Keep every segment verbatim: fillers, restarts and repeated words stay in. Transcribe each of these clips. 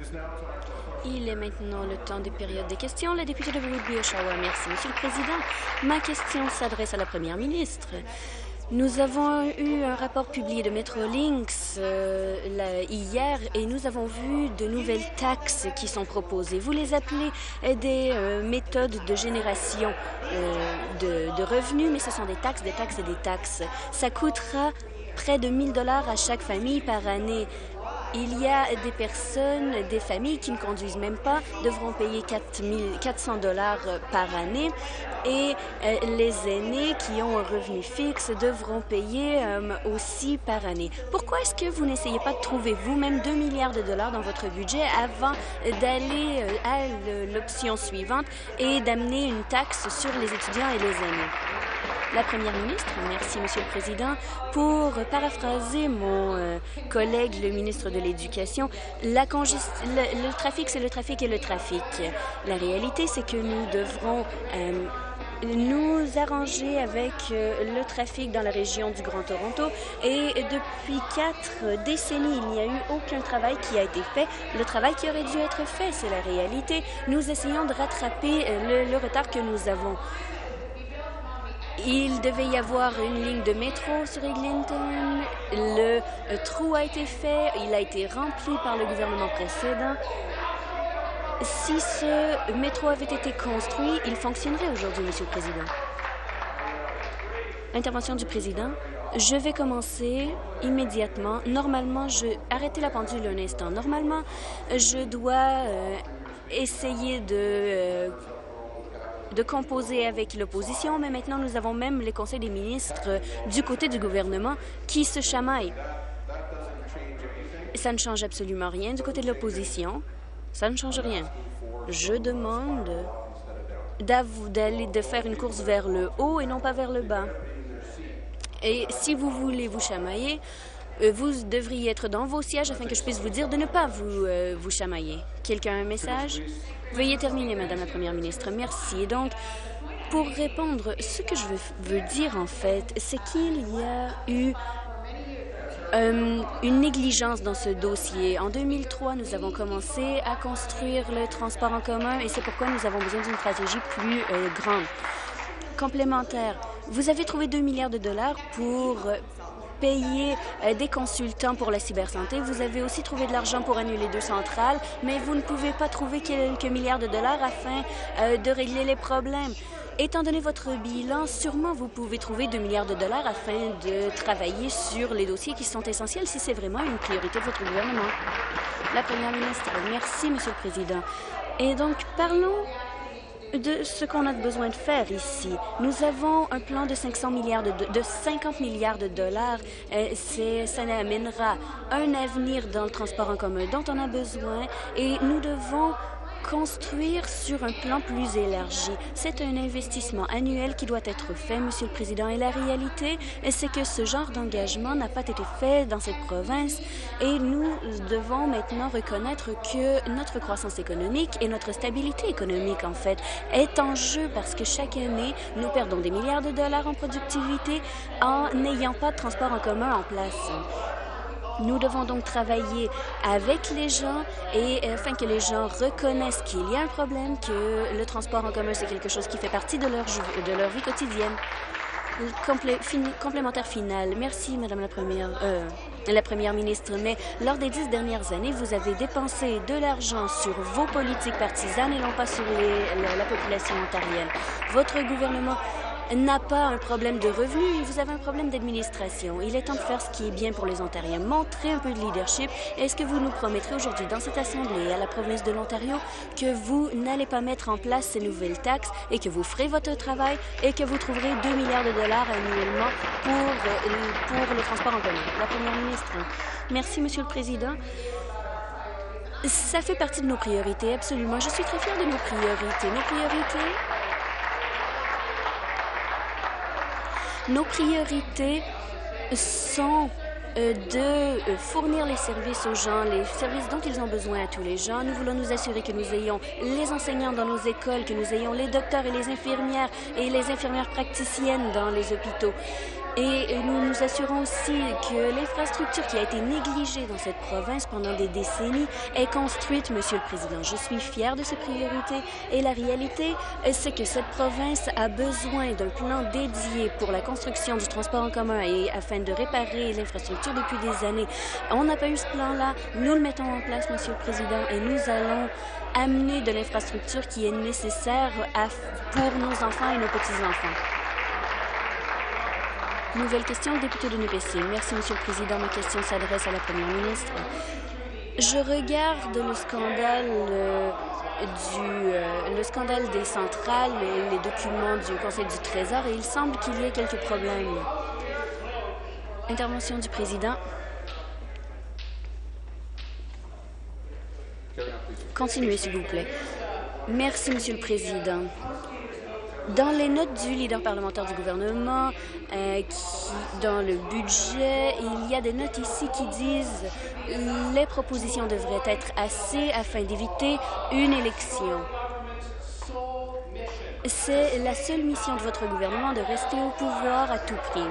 Il est maintenant le temps des périodes des questions. La députée de Whitby-Oshawa. Merci, Monsieur le Président. Ma question s'adresse à la Première ministre. Nous avons eu un rapport publié de Metrolinx euh, là, hier et nous avons vu de nouvelles taxes qui sont proposées. Vous les appelez euh, des euh, méthodes de génération euh, de, de revenus, mais ce sont des taxes, des taxes et des taxes. Ça coûtera près de mille dollars à chaque famille par année. Il y a des personnes, des familles qui ne conduisent même pas, devront payer quatre cents dollars par année et euh, les aînés qui ont un revenu fixe devront payer euh, aussi par année. Pourquoi est-ce que vous n'essayez pas de trouver vous-même deux milliards de dollars dans votre budget avant d'aller euh, à l'option suivante et d'amener une taxe sur les étudiants et les aînés? La Première ministre, merci, Monsieur le Président. Pour paraphraser mon euh, collègue, le ministre de l'Éducation, la le, le trafic, c'est le trafic et le trafic. La réalité, c'est que nous devrons euh, nous arranger avec euh, le trafic dans la région du Grand Toronto et depuis quatre décennies, il n'y a eu aucun travail qui a été fait. Le travail qui aurait dû être fait, c'est la réalité. Nous essayons de rattraper euh, le, le retard que nous avons. Il devait y avoir une ligne de métro sur Eglinton. Le euh, trou a été fait. Il a été rempli par le gouvernement précédent. Si ce métro avait été construit, il fonctionnerait aujourd'hui, Monsieur le Président. Intervention du Président. Je vais commencer immédiatement. Normalement, je... Arrêtez la pendule un instant. Normalement, je dois euh, essayer de... Euh, de composer avec l'opposition, mais maintenant nous avons même les conseils des ministres du côté du gouvernement qui se chamaillent. Ça ne change absolument rien du côté de l'opposition. Ça ne change rien. Je demande d'aller de faire une course vers le haut et non pas vers le bas. Et si vous voulez vous chamailler, vous devriez être dans vos sièges afin que je puisse vous dire de ne pas vous, euh, vous chamailler. Quelqu'un a un message? Veuillez terminer, Madame la Première ministre. Merci. Et donc, pour répondre, ce que je veux, veux dire, en fait, c'est qu'il y a eu euh, une négligence dans ce dossier. En deux mille trois, nous avons commencé à construire le transport en commun et c'est pourquoi nous avons besoin d'une stratégie plus euh, grande. Complémentaire, vous avez trouvé deux milliards de dollars pour... Euh, payer euh, des consultants pour la cybersanté. Vous avez aussi trouvé de l'argent pour annuler deux centrales, mais vous ne pouvez pas trouver quelques milliards de dollars afin euh, de régler les problèmes. Étant donné votre bilan, sûrement vous pouvez trouver deux milliards de dollars afin de travailler sur les dossiers qui sont essentiels si c'est vraiment une priorité de votre gouvernement. La Première ministre, merci, Monsieur le Président. Et donc, parlons de ce qu'on a besoin de faire ici. Nous avons un plan de cinq cents milliards de, de cinquante milliards de dollars. Euh, c'est, ça amènera un avenir dans le transport en commun dont on a besoin et nous devons construire sur un plan plus élargi. C'est un investissement annuel qui doit être fait, Monsieur le Président, et la réalité, c'est que ce genre d'engagement n'a pas été fait dans cette province et nous devons maintenant reconnaître que notre croissance économique et notre stabilité économique, en fait, est en jeu parce que chaque année, nous perdons des milliards de dollars en productivité en n'ayant pas de transport en commun en place. Nous devons donc travailler avec les gens et afin que les gens reconnaissent qu'il y a un problème, que le transport en commun, c'est quelque chose qui fait partie de leur, de leur vie quotidienne. Complé, fin, complémentaire final. Merci, Madame la Première, euh, la Première ministre. Mais lors des dix dernières années, vous avez dépensé de l'argent sur vos politiques partisanes et non pas sur les, la, la population ontarienne. Votre gouvernement n'a pas un problème de revenus, vous avez un problème d'administration. Il est temps de faire ce qui est bien pour les Ontariens. Montrez un peu de leadership. Est-ce que vous nous promettrez aujourd'hui dans cette Assemblée à la province de l'Ontario que vous n'allez pas mettre en place ces nouvelles taxes et que vous ferez votre travail et que vous trouverez deux milliards de dollars annuellement pour, euh, pour le transport en commun? La Première ministre. Merci, Monsieur le Président. Ça fait partie de nos priorités, absolument. Je suis très fière de nos priorités. Nos priorités... Nos priorités sont euh, de euh, fournir les services aux gens, les services dont ils ont besoin à tous les gens. Nous voulons nous assurer que nous ayons les enseignants dans nos écoles, que nous ayons les docteurs et les infirmières et les infirmières praticiennes dans les hôpitaux. Et nous nous assurons aussi que l'infrastructure qui a été négligée dans cette province pendant des décennies est construite, Monsieur le Président. Je suis fière de ces priorités et la réalité, c'est que cette province a besoin d'un plan dédié pour la construction du transport en commun et afin de réparer l'infrastructure depuis des années. On n'a pas eu ce plan-là. Nous le mettons en place, Monsieur le Président, et nous allons amener de l'infrastructure qui est nécessaire à, pour nos enfants et nos petits-enfants. Nouvelle question, le député de Nipissing. Merci, Monsieur le Président. Ma question s'adresse à la Première ministre. Je regarde le scandale euh, du euh, le scandale des centrales, et les documents du Conseil du Trésor, et il semble qu'il y ait quelques problèmes. Intervention du Président. Continuez, s'il vous plaît. Merci, Monsieur le Président. Dans les notes du leader parlementaire du gouvernement, euh, qui, dans le budget, il y a des notes ici qui disent que les propositions devraient être assez afin d'éviter une élection. C'est la seule mission de votre gouvernement de rester au pouvoir à tout prix.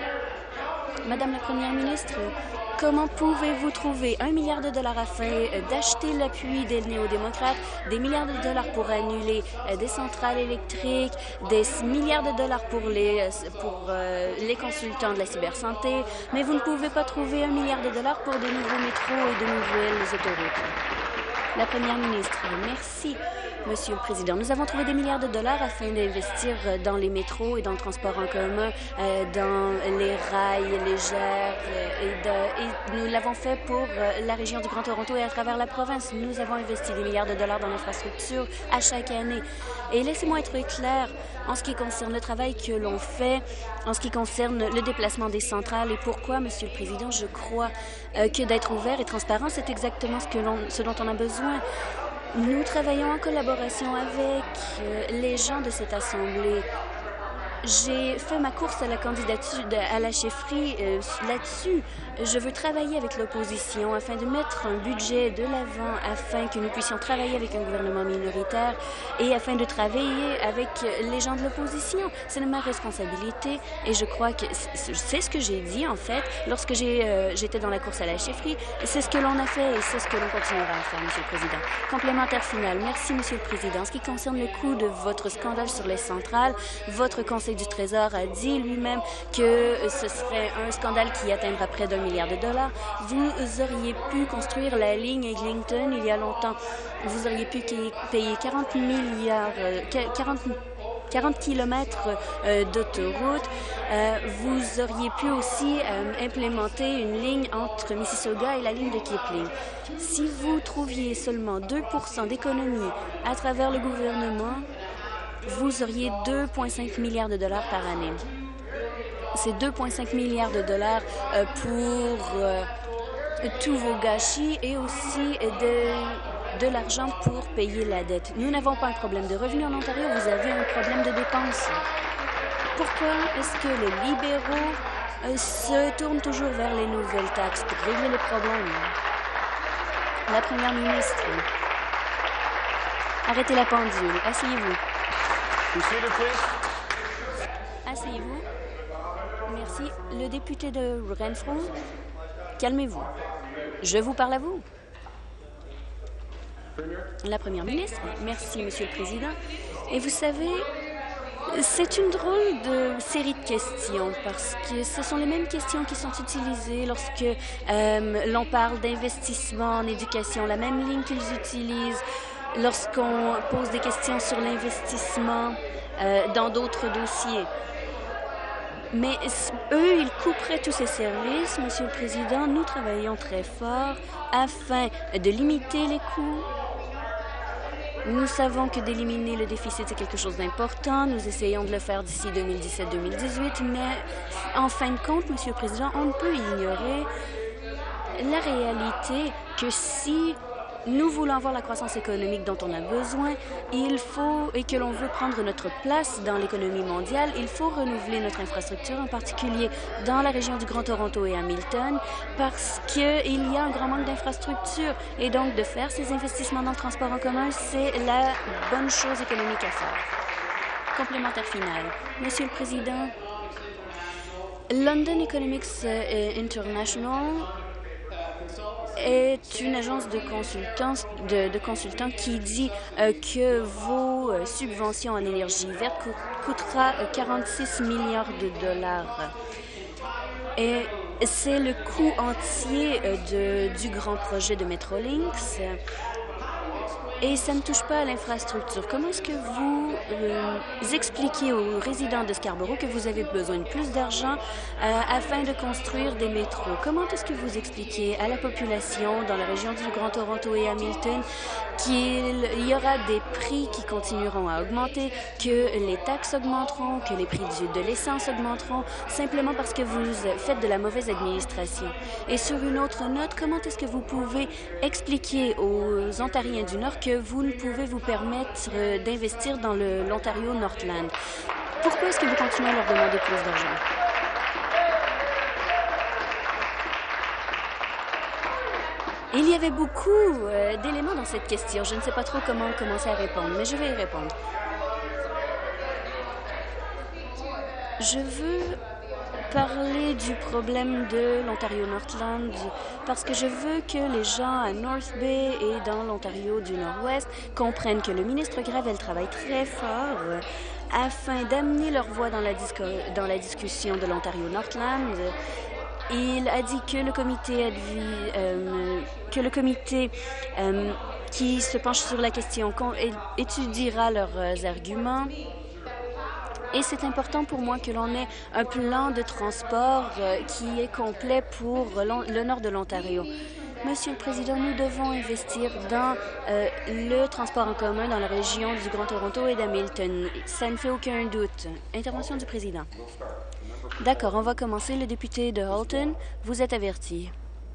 Madame la Première ministre, comment pouvez-vous trouver un milliard de dollars afin d'acheter l'appui des néo-démocrates, des milliards de dollars pour annuler des centrales électriques, des milliards de dollars pour les, pour, euh, les consultants de la cybersanté, mais vous ne pouvez pas trouver un milliard de dollars pour de nouveaux métros et de nouvelles autoroutes? La Première ministre, merci. Monsieur le Président, nous avons trouvé des milliards de dollars afin d'investir dans les métros et dans le transport en commun, euh, dans les rails légères, euh, et, de, et nous l'avons fait pour euh, la région du Grand Toronto et à travers la province. Nous avons investi des milliards de dollars dans l'infrastructure à chaque année. Et laissez-moi être clair en ce qui concerne le travail que l'on fait, en ce qui concerne le déplacement des centrales et pourquoi, Monsieur le Président, je crois euh, que d'être ouvert et transparent, c'est exactement ce, que l'on, ce dont on a besoin. Nous travaillons en collaboration avec euh, les gens de cette Assemblée. J'ai fait ma course à la candidature, de, à la chefferie euh, là-dessus. Je veux travailler avec l'opposition afin de mettre un budget de l'avant, afin que nous puissions travailler avec un gouvernement minoritaire et afin de travailler avec les gens de l'opposition. C'est ma responsabilité et je crois que c'est ce que j'ai dit, en fait, lorsque j'étais euh, dans la course à la chefferie. C'est ce que l'on a fait et c'est ce que l'on continuera à faire, Monsieur le Président. Complémentaire final. Merci, Monsieur le Président. En ce qui concerne le coût de votre scandale sur les centrales, votre Conseil du Trésor a dit lui-même que ce serait un scandale qui atteindra près d'un milliard de dollars. Vous auriez pu construire la ligne Eglinton il y a longtemps. Vous auriez pu payer quarante milliards, quarante, quarante kilomètres euh, d'autoroute. Euh, vous auriez pu aussi euh, implémenter une ligne entre Mississauga et la ligne de Kipling. Si vous trouviez seulement deux pour cent d'économie à travers le gouvernement, vous auriez deux virgule cinq milliards de dollars par année. C'est deux virgule cinq milliards de dollars euh, pour euh, tous vos gâchis et aussi de, de l'argent pour payer la dette. Nous n'avons pas un problème de revenus en Ontario, vous avez un problème de dépenses. Pourquoi est-ce que les libéraux euh, se tournent toujours vers les nouvelles taxes pour régler les problèmes? La Première ministre, arrêtez la pendule, asseyez-vous. Asseyez-vous. Merci. Le député de Renfrew, calmez-vous. Je vous parle à vous. La Première ministre, merci, Monsieur le Président. Et vous savez, c'est une drôle de série de questions parce que ce sont les mêmes questions qui sont utilisées lorsque euh, l'on parle d'investissement en éducation, la même ligne qu'ils utilisent lorsqu'on pose des questions sur l'investissement euh, dans d'autres dossiers. Mais eux, ils couperaient tous ces services, Monsieur le Président. Nous travaillons très fort afin de limiter les coûts. Nous savons que d'éliminer le déficit, c'est quelque chose d'important. Nous essayons de le faire d'ici deux mille dix-sept deux mille dix-huit, mais en fin de compte, Monsieur le Président, on ne peut ignorer la réalité que si nous voulons avoir la croissance économique dont on a besoin, il faut, et que l'on veut prendre notre place dans l'économie mondiale, il faut renouveler notre infrastructure, en particulier dans la région du Grand Toronto et Hamilton, parce qu'il y a un grand manque d'infrastructures. Et donc, de faire ces investissements dans le transport en commun, c'est la bonne chose économique à faire. Complémentaire final. Monsieur le Président, London Economics International est une agence de consultants, de, de consultants qui dit euh, que vos euh, subventions en énergie verte co coûtera euh, quarante-six milliards de dollars. Et c'est le coût entier euh, de, du grand projet de Metrolinx. Et ça ne touche pas à l'infrastructure. Comment est-ce que vous euh, expliquez aux résidents de Scarborough que vous avez besoin de plus d'argent euh, afin de construire des métros? Comment est-ce que vous expliquez à la population dans la région du Grand Toronto et Hamilton qu'il y aura des prix qui continueront à augmenter, que les taxes augmenteront, que les prix du, de l'essence augmenteront, simplement parce que vous faites de la mauvaise administration? Et sur une autre note, comment est-ce que vous pouvez expliquer aux Ontariens du Nord que vous ne pouvez vous permettre d'investir dans l'Ontario Northland? Pourquoi est-ce que vous continuez à leur demander plus d'argent? Il y avait beaucoup euh, d'éléments dans cette question. Je ne sais pas trop comment commencer à répondre, mais je vais y répondre. Je veux parler du problème de l'Ontario Northland parce que je veux que les gens à North Bay et dans l'Ontario du Nord-Ouest comprennent que le ministre Gravel travaille très fort afin d'amener leur voix dans la, dans la discussion de l'Ontario Northland. Il a dit que le comité, advi, euh, que le comité euh, qui se penche sur la question étudiera leurs arguments. Et c'est important pour moi que l'on ait un plan de transport euh, qui est complet pour le nord de l'Ontario. Monsieur le Président, nous devons investir dans euh, le transport en commun dans la région du Grand Toronto et d'Hamilton. Ça ne fait aucun doute. Intervention du Président. D'accord, on va commencer. Le député de Halton, vous êtes averti.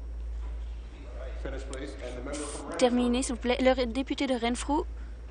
Terminez, s'il vous plaît. Le député de Renfrew.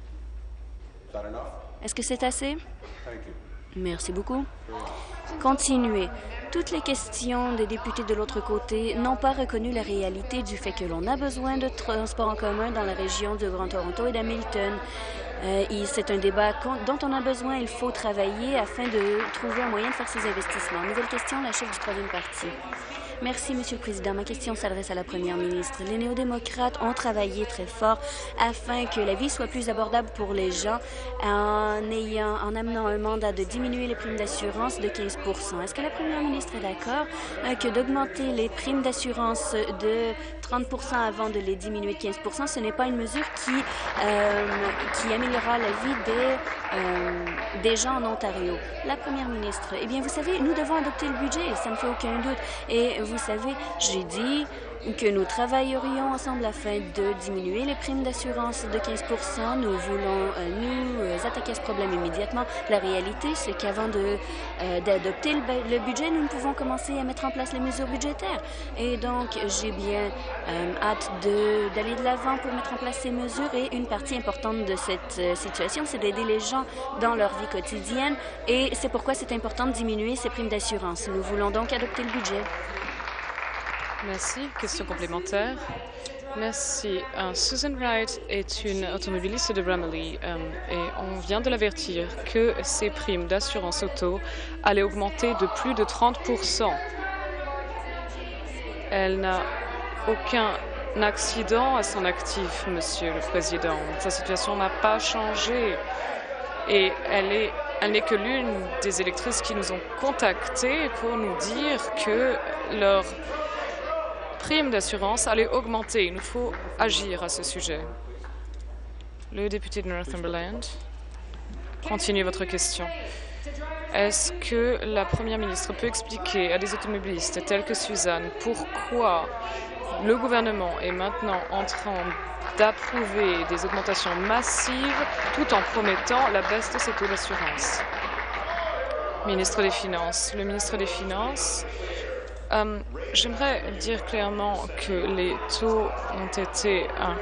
Est-ce que c'est assez? Merci beaucoup. Continuez. Toutes les questions des députés de l'autre côté n'ont pas reconnu la réalité du fait que l'on a besoin de transport en commun dans la région de Grand Toronto et d'Hamilton. Euh, c'est un débat dont on a besoin. Il faut travailler afin de trouver un moyen de faire ces investissements. Nouvelle question, la chef du troisième parti. Merci, Monsieur le Président. Ma question s'adresse à la Première ministre. Les néo-démocrates ont travaillé très fort afin que la vie soit plus abordable pour les gens en, ayant, en amenant un mandat de diminuer les primes d'assurance de quinze pour cent. Est-ce que la Première ministre est d'accord euh, que d'augmenter les primes d'assurance de trente pour cent avant de les diminuer de quinze pour cent, ce n'est pas une mesure qui, euh, qui améliorera la vie des, euh, des gens en Ontario? La Première ministre, eh bien, vous savez, nous devons adopter le budget, ça ne fait aucun doute. Et vous savez, j'ai dit que nous travaillerions ensemble afin de diminuer les primes d'assurance de quinze pour cent. Nous voulons euh, nous euh, attaquer à ce problème immédiatement. La réalité, c'est qu'avant de, euh, d'adopter le, le budget, nous ne pouvons commencer à mettre en place les mesures budgétaires. Et donc, j'ai bien euh, hâte d'aller de, de l'avant pour mettre en place ces mesures. Et une partie importante de cette euh, situation, c'est d'aider les gens dans leur vie quotidienne. Et c'est pourquoi c'est important de diminuer ces primes d'assurance. Nous voulons donc adopter le budget. Merci. Question complémentaire. Merci. Uh, Susan Wright est une automobiliste de Bramalea um, et on vient de l'avertir que ses primes d'assurance auto allaient augmenter de plus de trente pour cent. Elle n'a aucun accident à son actif, Monsieur le Président. Sa situation n'a pas changé et elle est Elle n'est que l'une des électrices qui nous ont contactés pour nous dire que leur prime d'assurance allait augmenter. Il nous faut agir à ce sujet. Le député de Northumberland, continuez votre question. Est-ce que la Première ministre peut expliquer à des automobilistes tels que Suzanne pourquoi le gouvernement est maintenant en train d'approuver des augmentations massives tout en promettant la baisse de ces taux d'assurance? Ministre des Finances. Le ministre des Finances, euh, j'aimerais dire clairement que les taux ont été euh,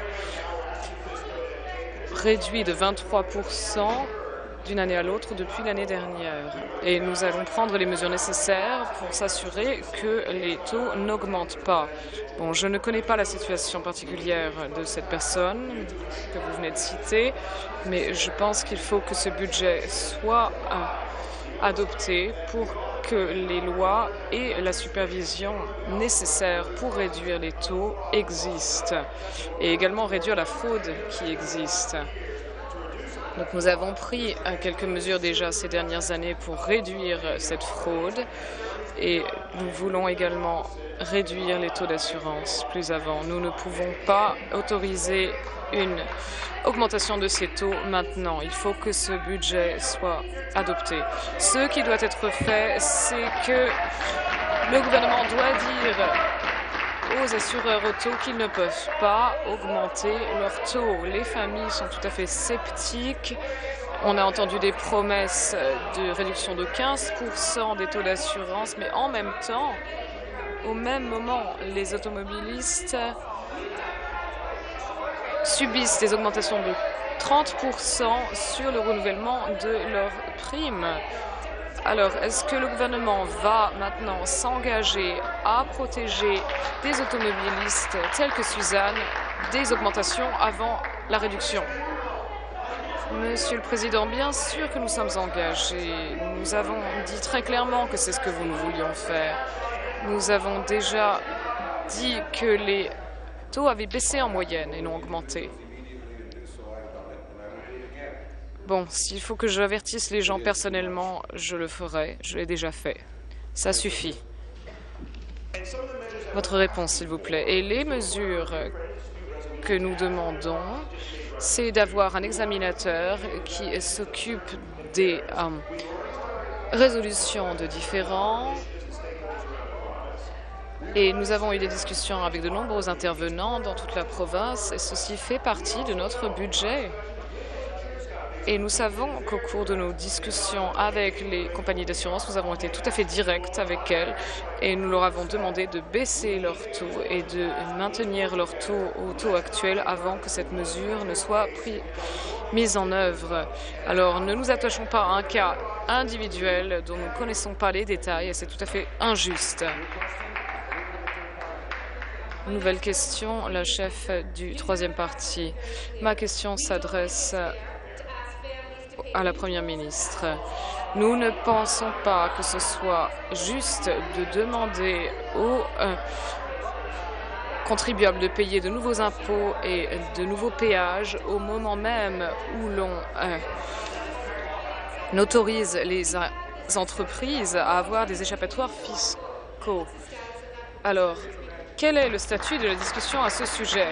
réduits de vingt-trois pour cent d'une année à l'autre depuis l'année dernière. Et nous allons prendre les mesures nécessaires pour s'assurer que les taux n'augmentent pas. Bon, je ne connais pas la situation particulière de cette personne que vous venez de citer, mais je pense qu'il faut que ce budget soit euh, adopté pour que les lois et la supervision nécessaires pour réduire les taux existent et également réduire la fraude qui existe. Donc, nous avons pris quelques mesures déjà ces dernières années pour réduire cette fraude et nous voulons également réduire les taux d'assurance plus avant. Nous ne pouvons pas autoriser une augmentation de ces taux maintenant. Il faut que ce budget soit adopté. Ce qui doit être fait, c'est que le gouvernement doit dire aux assureurs auto qu'ils ne peuvent pas augmenter leurs taux. Les familles sont tout à fait sceptiques. On a entendu des promesses de réduction de quinze pour cent des taux d'assurance, mais en même temps, au même moment, les automobilistes subissent des augmentations de trente pour cent sur le renouvellement de leurs primes. Alors, est-ce que le gouvernement va maintenant s'engager à protéger des automobilistes tels que Suzanne des augmentations avant la réduction? Monsieur le Président, bien sûr que nous sommes engagés. Nous avons dit très clairement que c'est ce que nous voulions faire. Nous avons déjà dit que les taux avaient baissé en moyenne et non augmenté. Bon, s'il faut que j'avertisse les gens personnellement, je le ferai. Je l'ai déjà fait. Ça suffit. Votre réponse, s'il vous plaît. Et les mesures que nous demandons, c'est d'avoir un examinateur qui s'occupe des euh, résolutions de différends. Et nous avons eu des discussions avec de nombreux intervenants dans toute la province et ceci fait partie de notre budget. Et nous savons qu'au cours de nos discussions avec les compagnies d'assurance, nous avons été tout à fait directs avec elles et nous leur avons demandé de baisser leurs taux et de maintenir leurs taux au taux actuel avant que cette mesure ne soit pris, mise en œuvre. Alors, ne nous attachons pas à un cas individuel dont nous ne connaissons pas les détails et c'est tout à fait injuste. Nouvelle question, la chef du troisième parti. Ma question s'adresse à la Première ministre. Nous ne pensons pas que ce soit juste de demander aux euh, contribuables de payer de nouveaux impôts et de nouveaux péages au moment même où l'on euh, autorise les euh, entreprises à avoir des échappatoires fiscaux. Alors, quel est le statut de la discussion à ce sujet?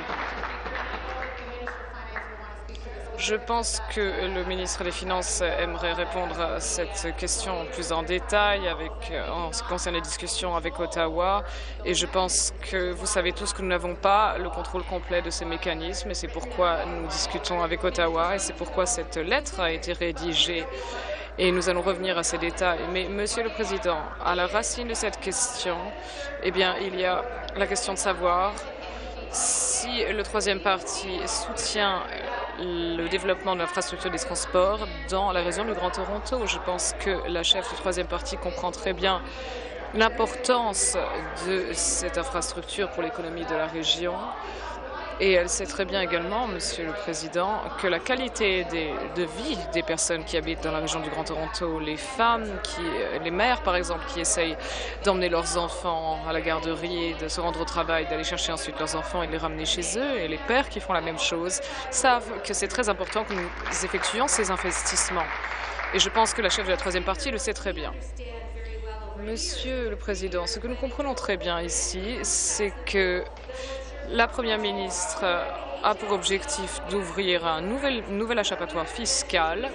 Je pense que le ministre des Finances aimerait répondre à cette question plus en détail avec, en ce qui concerne les discussions avec Ottawa. Et je pense que vous savez tous que nous n'avons pas le contrôle complet de ces mécanismes et c'est pourquoi nous discutons avec Ottawa et c'est pourquoi cette lettre a été rédigée. Et nous allons revenir à ces détails. Mais, Monsieur le Président, à la racine de cette question, eh bien, il y a la question de savoir si le troisième parti soutient le développement de l'infrastructure des transports dans la région du Grand Toronto. Je pense que la chef du troisième parti comprend très bien l'importance de cette infrastructure pour l'économie de la région. Et elle sait très bien également, Monsieur le Président, que la qualité des, de vie des personnes qui habitent dans la région du Grand Toronto, les femmes, qui, les mères par exemple, qui essayent d'emmener leurs enfants à la garderie, de se rendre au travail, d'aller chercher ensuite leurs enfants et de les ramener chez eux, et les pères qui font la même chose, savent que c'est très important que nous effectuions ces investissements. Et je pense que la chef de la troisième partie le sait très bien. Monsieur le Président, ce que nous comprenons très bien ici, c'est que la Première ministre a pour objectif d'ouvrir un nouvel, nouvel échappatoire fiscal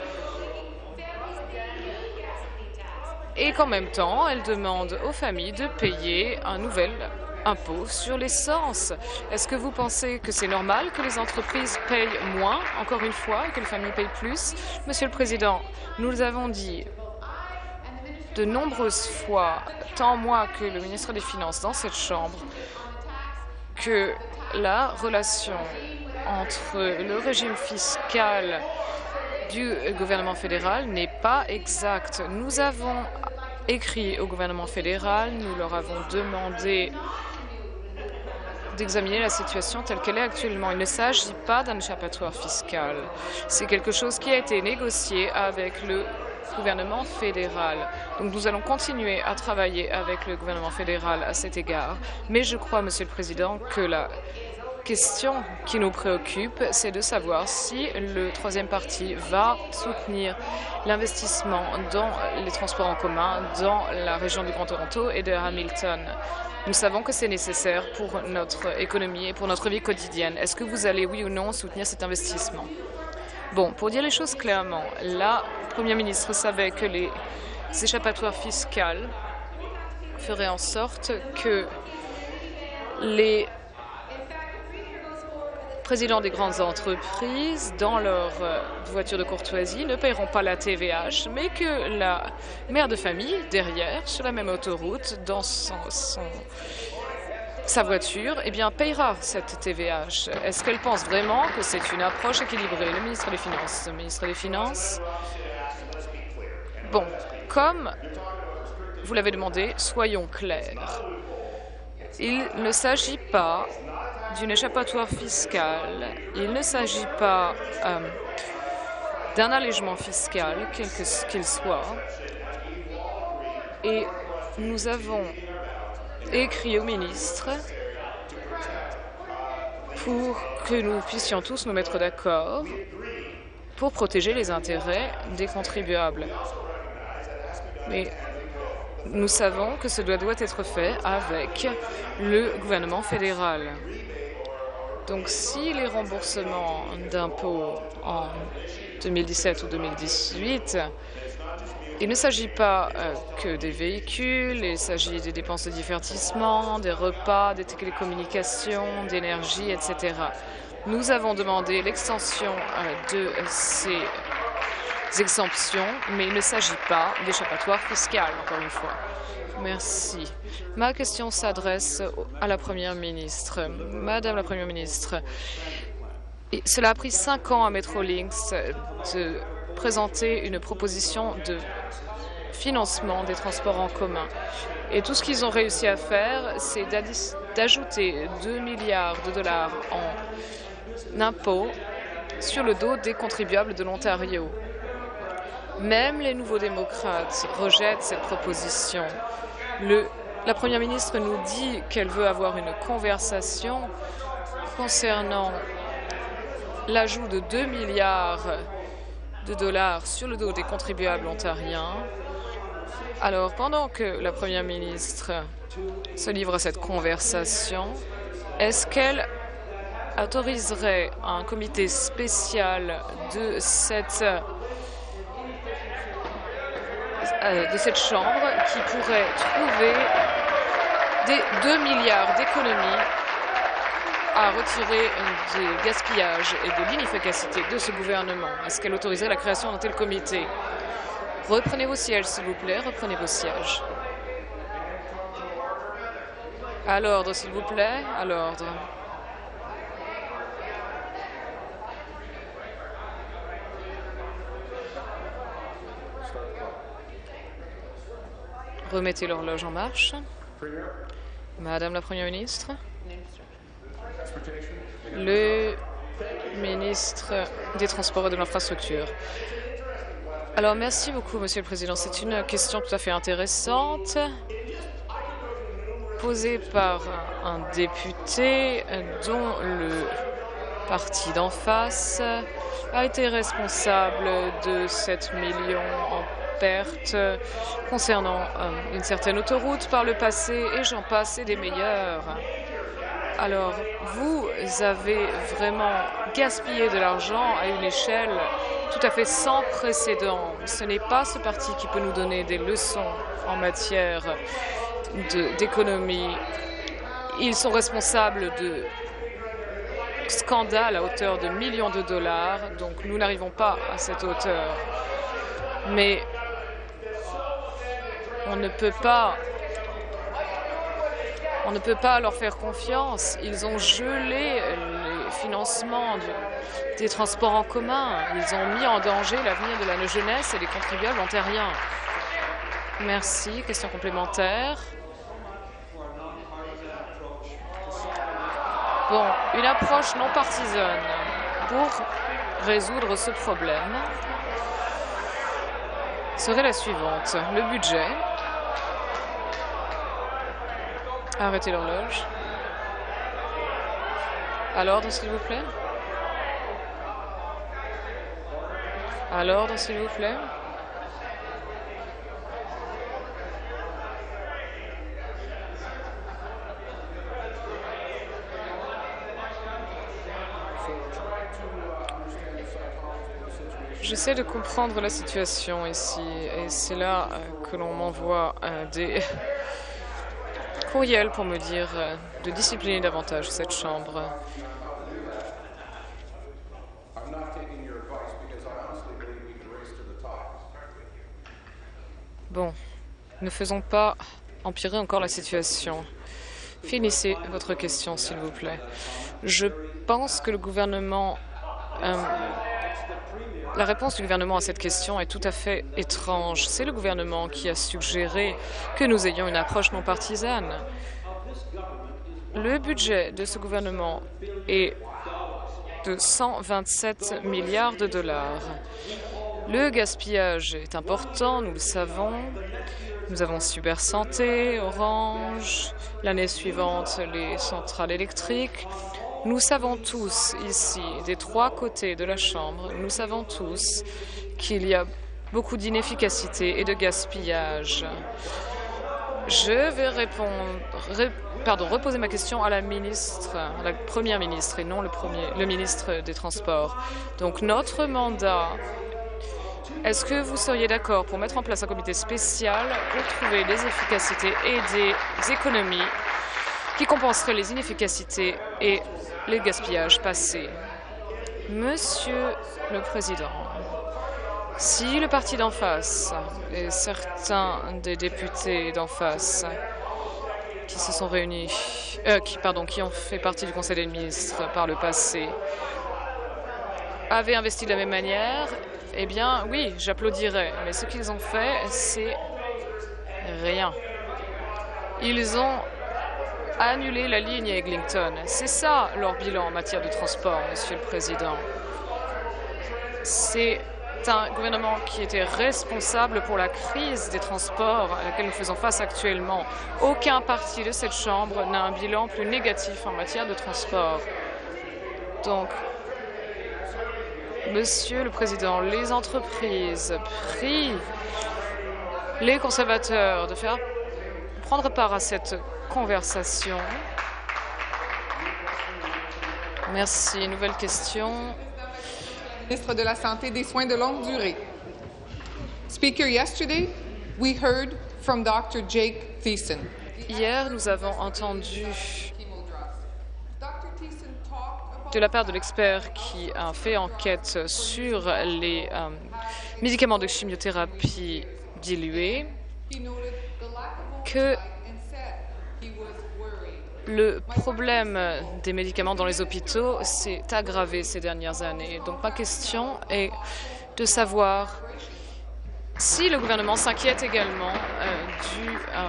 et qu'en même temps, elle demande aux familles de payer un nouvel impôt sur l'essence. Est-ce que vous pensez que c'est normal que les entreprises payent moins, encore une fois, et que les familles payent plus? Monsieur le Président, nous avons dit de nombreuses fois, tant moi que le ministre des Finances dans cette Chambre, que la relation entre le régime fiscal du gouvernement fédéral n'est pas exacte. Nous avons écrit au gouvernement fédéral, nous leur avons demandé d'examiner la situation telle qu'elle est actuellement. Il ne s'agit pas d'un échappatoire fiscal. C'est quelque chose qui a été négocié avec le gouvernement fédéral. Donc nous allons continuer à travailler avec le gouvernement fédéral à cet égard. Mais je crois, Monsieur le Président, que la question qui nous préoccupe, c'est de savoir si le troisième parti va soutenir l'investissement dans les transports en commun dans la région du Grand Toronto et de Hamilton. Nous savons que c'est nécessaire pour notre économie et pour notre vie quotidienne. Est-ce que vous allez, oui ou non, soutenir cet investissement? Bon, pour dire les choses clairement, la Première ministre savait que les échappatoires fiscales feraient en sorte que les présidents des grandes entreprises, dans leur euh, voiture de courtoisie, ne paieront pas la T V H, mais que la mère de famille, derrière, sur la même autoroute, dans son, son, sa voiture, eh bien, payera cette T V H. Est-ce qu'elle pense vraiment que c'est une approche équilibrée? Le ministre des Finances. Le ministre des Finances. Bon, comme vous l'avez demandé, soyons clairs. Il ne s'agit pas d'une échappatoire fiscale. Il ne s'agit pas euh, d'un allègement fiscal, quel qu'il soit. Et nous avons écrit au ministre pour que nous puissions tous nous mettre d'accord pour protéger les intérêts des contribuables. Mais nous savons que cela doit être fait avec le gouvernement fédéral. Donc, si les remboursements d'impôts en deux mille dix-sept ou deux mille dix-huit, il ne s'agit pas euh, que des véhicules, il s'agit des dépenses de divertissement, des repas, des télécommunications, d'énergie, et cetera. Nous avons demandé l'extension euh, de ces exemptions, mais il ne s'agit pas d'échappatoire fiscal, encore une fois. Merci. Ma question s'adresse à la Première ministre. Madame la Première ministre, cela a pris cinq ans à Metrolinx de présenter une proposition de financement des transports en commun. Et tout ce qu'ils ont réussi à faire, c'est d'ajouter deux milliards de dollars en impôts sur le dos des contribuables de l'Ontario. Même les nouveaux démocrates rejettent cette proposition. Le, la Première ministre nous dit qu'elle veut avoir une conversation concernant l'ajout de deux milliards de dollars sur le dos des contribuables ontariens. Alors, pendant que la Première ministre se livre à cette conversation, est-ce qu'elle autoriserait un comité spécial de cette de cette Chambre qui pourrait trouver des deux milliards d'économies à retirer des gaspillages et de l'inefficacité de ce gouvernement? Est-ce qu'elle autoriserait la création d'un tel comité? Reprenez vos sièges, s'il vous plaît. Reprenez vos sièges. À l'ordre, s'il vous plaît. À l'ordre. Remettez l'horloge en marche. Madame la Première ministre. Le ministre des Transports et de l'Infrastructure. Alors, merci beaucoup, Monsieur le Président. C'est une question tout à fait intéressante posée par un député dont le parti d'en face a été responsable de sept millions en pertes concernant euh, une certaine autoroute par le passé, et j'en passe, et des meilleurs. Alors, vous avez vraiment gaspillé de l'argent à une échelle tout à fait sans précédent. Ce n'est pas ce parti qui peut nous donner des leçons en matière d'économie. Ils sont responsables de scandales à hauteur de millions de dollars, donc nous n'arrivons pas à cette hauteur. Mais on ne peut pas On ne peut pas leur faire confiance. Ils ont gelé les financements du, des transports en commun. Ils ont mis en danger l'avenir de la jeunesse et des contribuables ontariens. Merci. Question complémentaire. Bon, une approche non partisane pour résoudre ce problème. serait la suivante. Le budget. Arrêtez l'horloge. À l'ordre, s'il vous plaît. À l'ordre, s'il vous plaît. J'essaie de comprendre la situation ici, et c'est là euh, que l'on m'envoie euh, des courriels pour me dire euh, de discipliner davantage cette Chambre. Bon, ne faisons pas empirer encore la situation. Finissez votre question, s'il vous plaît. Je pense que le gouvernement... Euh, La réponse du gouvernement à cette question est tout à fait étrange. C'est le gouvernement qui a suggéré que nous ayons une approche non partisane. Le budget de ce gouvernement est de cent vingt-sept milliards de dollars. Le gaspillage est important, nous le savons. Nous avons Super Santé, Orange, l'année suivante les centrales électriques. Nous savons tous ici, des trois côtés de la Chambre, nous savons tous qu'il y a beaucoup d'inefficacité et de gaspillage. Je vais répondre, ré, pardon, reposer ma question à la ministre, à la première ministre et non le, premier, le ministre des Transports. Donc notre mandat, est-ce que vous seriez d'accord pour mettre en place un comité spécial pour trouver des efficacités et des économies qui compenseraient les inefficacités et les gaspillages passés? Monsieur le Président, si le parti d'en face et certains des députés d'en face qui se sont réunis, euh, qui, pardon, qui ont fait partie du Conseil des ministres par le passé, avaient investi de la même manière, eh bien, oui, j'applaudirais. Mais ce qu'ils ont fait, c'est rien. Ils ont annulé la ligne à Eglinton. C'est ça leur bilan en matière de transport, Monsieur le Président. C'est un gouvernement qui était responsable pour la crise des transports à laquelle nous faisons face actuellement. Aucun parti de cette Chambre n'a un bilan plus négatif en matière de transport. Donc, Monsieur le Président, les entreprises prient les conservateurs de faire prendre part à cette conversation. Merci. Nouvelle question. Ministre de la Santé et des Soins de longue durée. Speaker, yesterday, we heard from doctor Jake Thiessen. Hier, nous avons entendu de la part de l'expert qui a fait enquête sur les euh, médicaments de chimiothérapie dilués que le problème des médicaments dans les hôpitaux s'est aggravé ces dernières années. Donc ma question est de savoir si le gouvernement s'inquiète également euh, du, euh,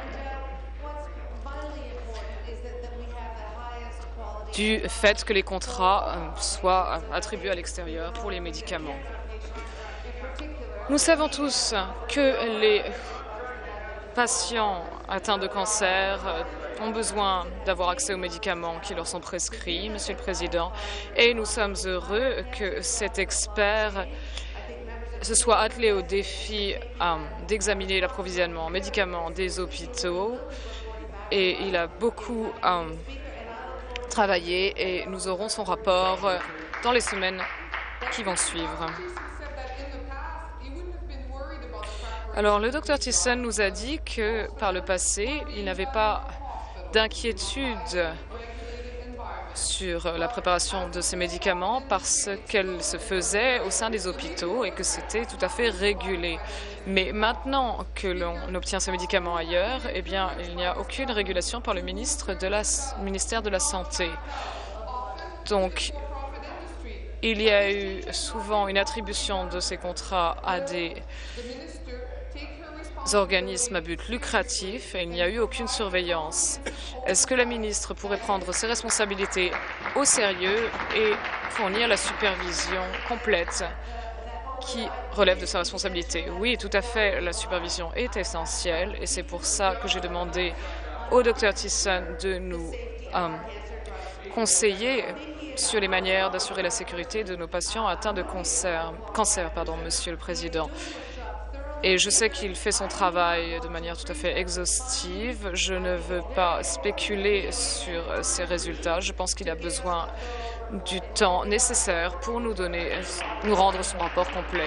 du fait que les contrats euh, soient attribués à l'extérieur pour les médicaments. Nous savons tous que les patients atteints de cancer ont besoin d'avoir accès aux médicaments qui leur sont prescrits, Monsieur le Président, et nous sommes heureux que cet expert se soit attelé au défi euh, d'examiner l'approvisionnement en médicaments des hôpitaux, et il a beaucoup euh, travaillé, et nous aurons son rapport dans les semaines qui vont suivre. Alors, le docteur Thiessen nous a dit que, par le passé, il n'avait pas d'inquiétude sur la préparation de ces médicaments parce qu'elle se faisait au sein des hôpitaux et que c'était tout à fait régulé. Mais maintenant que l'on obtient ces médicaments ailleurs, eh bien, il n'y a aucune régulation par le ministre de la, ministère de la Santé. Donc, il y a eu souvent une attribution de ces contrats à des organismes à but lucratif et il n'y a eu aucune surveillance. Est-ce que la ministre pourrait prendre ses responsabilités au sérieux et fournir la supervision complète qui relève de sa responsabilité. Oui, tout à fait, la supervision est essentielle et c'est pour ça que j'ai demandé au docteur Thiessen de nous euh, conseiller sur les manières d'assurer la sécurité de nos patients atteints de cancer, cancer pardon, Monsieur le Président. Et je sais qu'il fait son travail de manière tout à fait exhaustive. Je ne veux pas spéculer sur ses résultats. Je pense qu'il a besoin du temps nécessaire pour nous donner, nous rendre son rapport complet.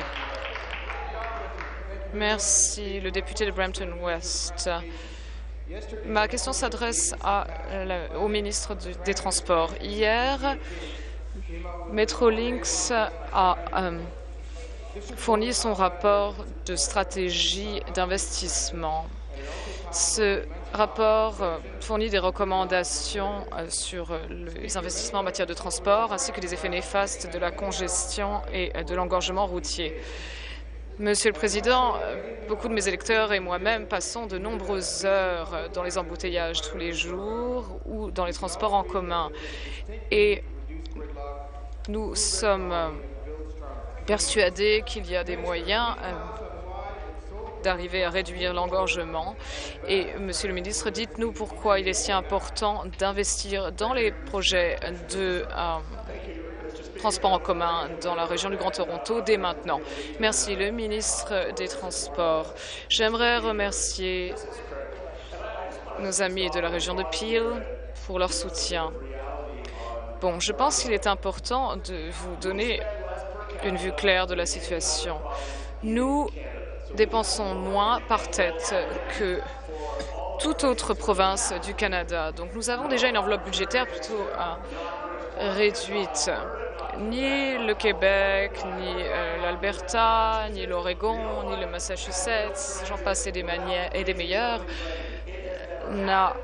Merci, le député de Brampton West. Ma question s'adresse au ministre du, des Transports. Hier, Metrolinx a euh, fourni son rapport de stratégie d'investissement. Ce rapport euh, fournit des recommandations euh, sur euh, les investissements en matière de transport ainsi que les effets néfastes de la congestion et euh, de l'engorgement routier. Monsieur le Président, beaucoup de mes électeurs et moi-même passons de nombreuses heures dans les embouteillages tous les jours ou dans les transports en commun. Et nous sommes persuadés qu'il y a des moyens d'arriver à réduire l'engorgement. Et, Monsieur le ministre, dites-nous pourquoi il est si important d'investir dans les projets de euh, transport en commun dans la région du Grand Toronto dès maintenant. Merci, le ministre des Transports. J'aimerais remercier nos amis de la région de Peel pour leur soutien. Bon, je pense qu'il est important de vous donner une vue claire de la situation. Nous dépensons moins par tête que toute autre province du Canada. Donc nous avons déjà une enveloppe budgétaire plutôt euh, réduite. Ni le Québec, ni euh, l'Alberta, ni l'Oregon, ni le Massachusetts, j'en passe et des, et des meilleurs, n'a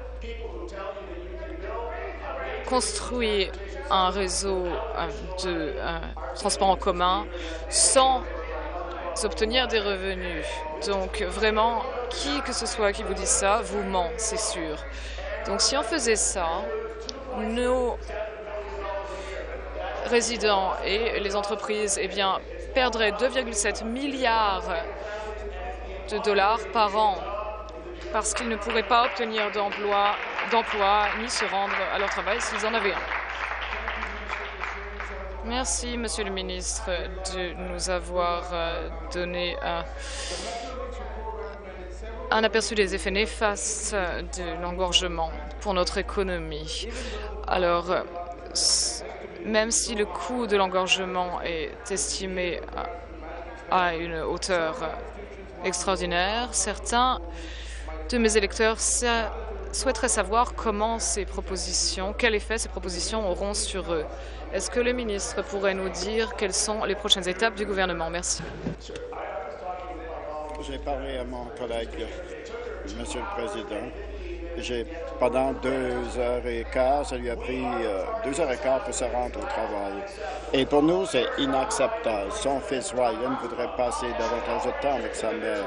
construit un réseau euh, de euh, transport en commun sans obtenir des revenus. Donc vraiment, qui que ce soit qui vous dit ça, vous ment, c'est sûr. Donc si on faisait ça, nos résidents et les entreprises eh bien, perdraient deux virgule sept milliards de dollars par an parce qu'ils ne pourraient pas obtenir d'emploi, d'emploi ni se rendre à leur travail s'ils en avaient un. Merci, Monsieur le ministre, de nous avoir donné un, un aperçu des effets néfastes de l'engorgement pour notre économie. Alors, même si le coût de l'engorgement est estimé à une hauteur extraordinaire, certains de mes électeurs souhaiteraient savoir comment ces propositions, quel effet ces propositions auront sur eux. Est-ce que le ministre pourrait nous dire quelles sont les prochaines étapes du gouvernement? Merci. J'ai parlé à mon collègue, Monsieur le Président. J'ai, pendant deux heures et quart, ça lui a pris euh, deux heures et quart pour se rendre au travail. Et pour nous, c'est inacceptable. Son fils Ryan voudrait passer davantage de temps avec sa mère.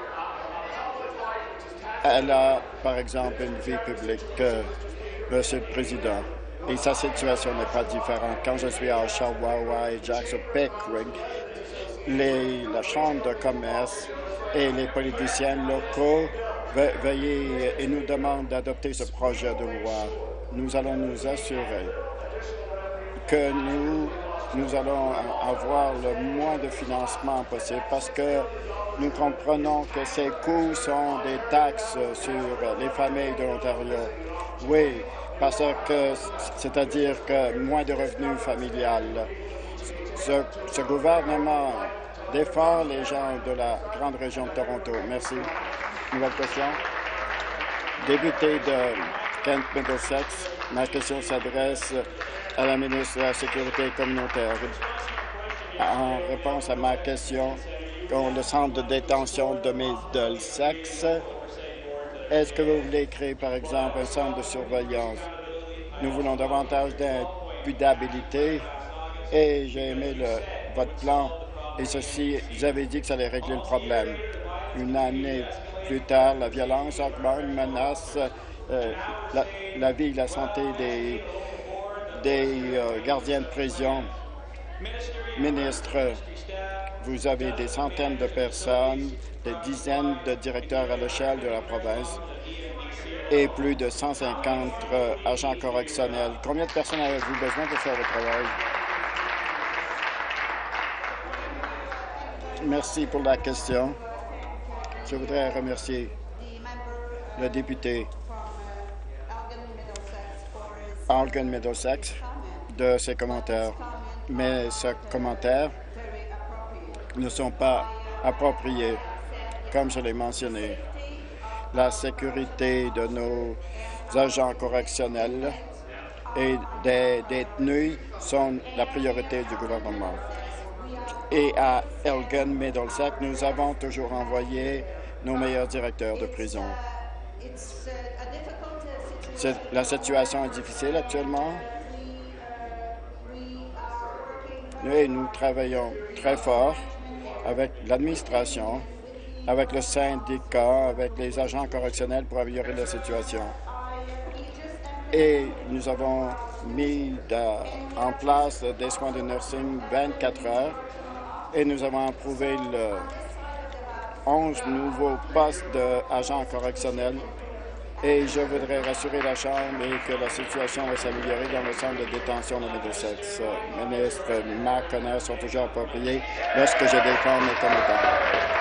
Elle a, par exemple, une vie publique, euh, Monsieur le Président. Et sa situation n'est pas différente. Quand je suis à Oshawa et Jackson Pickering, les, la Chambre de commerce et les politiciens locaux ve veillent et nous demandent d'adopter ce projet de loi. Nous allons nous assurer que nous, nous allons avoir le moins de financement possible parce que nous comprenons que ces coûts sont des taxes sur les familles de l'Ontario. Oui, parce que, c'est-à-dire que moins de revenus familiales. Ce, ce gouvernement défend les gens de la grande région de Toronto. Merci. Nouvelle question. Député de Kent Middlesex, ma question s'adresse à la ministre de la Sécurité communautaire. En réponse à ma question, pour le centre de détention de Middlesex, est-ce que vous voulez créer, par exemple, un centre de surveillance? Nous voulons davantage d'imputabilité et j'ai aimé le, votre plan. Et ceci, vous avez dit que ça allait régler le problème. Une année plus tard, la violence augmente, menace euh, la, la vie et la santé des, des euh, gardiens de prison. Ministre, vous avez des centaines de personnes, des dizaines de directeurs à l'échelle de la province et plus de cent cinquante euh, agents correctionnels. Combien de personnes avez-vous besoin pour faire le travail? Merci pour la question. Je voudrais remercier le député Algon Middlesex de ses commentaires. Mais ces commentaires ne sont pas appropriés, comme je l'ai mentionné. La sécurité de nos agents correctionnels et des détenus sont la priorité du gouvernement. Et à Elgin Middlesex, nous avons toujours envoyé nos meilleurs directeurs de prison. La situation est difficile actuellement. Et nous travaillons très fort avec l'administration, avec le syndicat, avec les agents correctionnels pour améliorer la situation. Et nous avons mis de, en place des soins de nursing vingt-quatre heures et nous avons approuvé le onze nouveaux postes d'agents correctionnels. Et je voudrais rassurer la Chambre et que la situation va s'améliorer dans le centre de détention de Middlesex. Le ministre McConnell sont toujours appropriés lorsque je défends mes commentaires.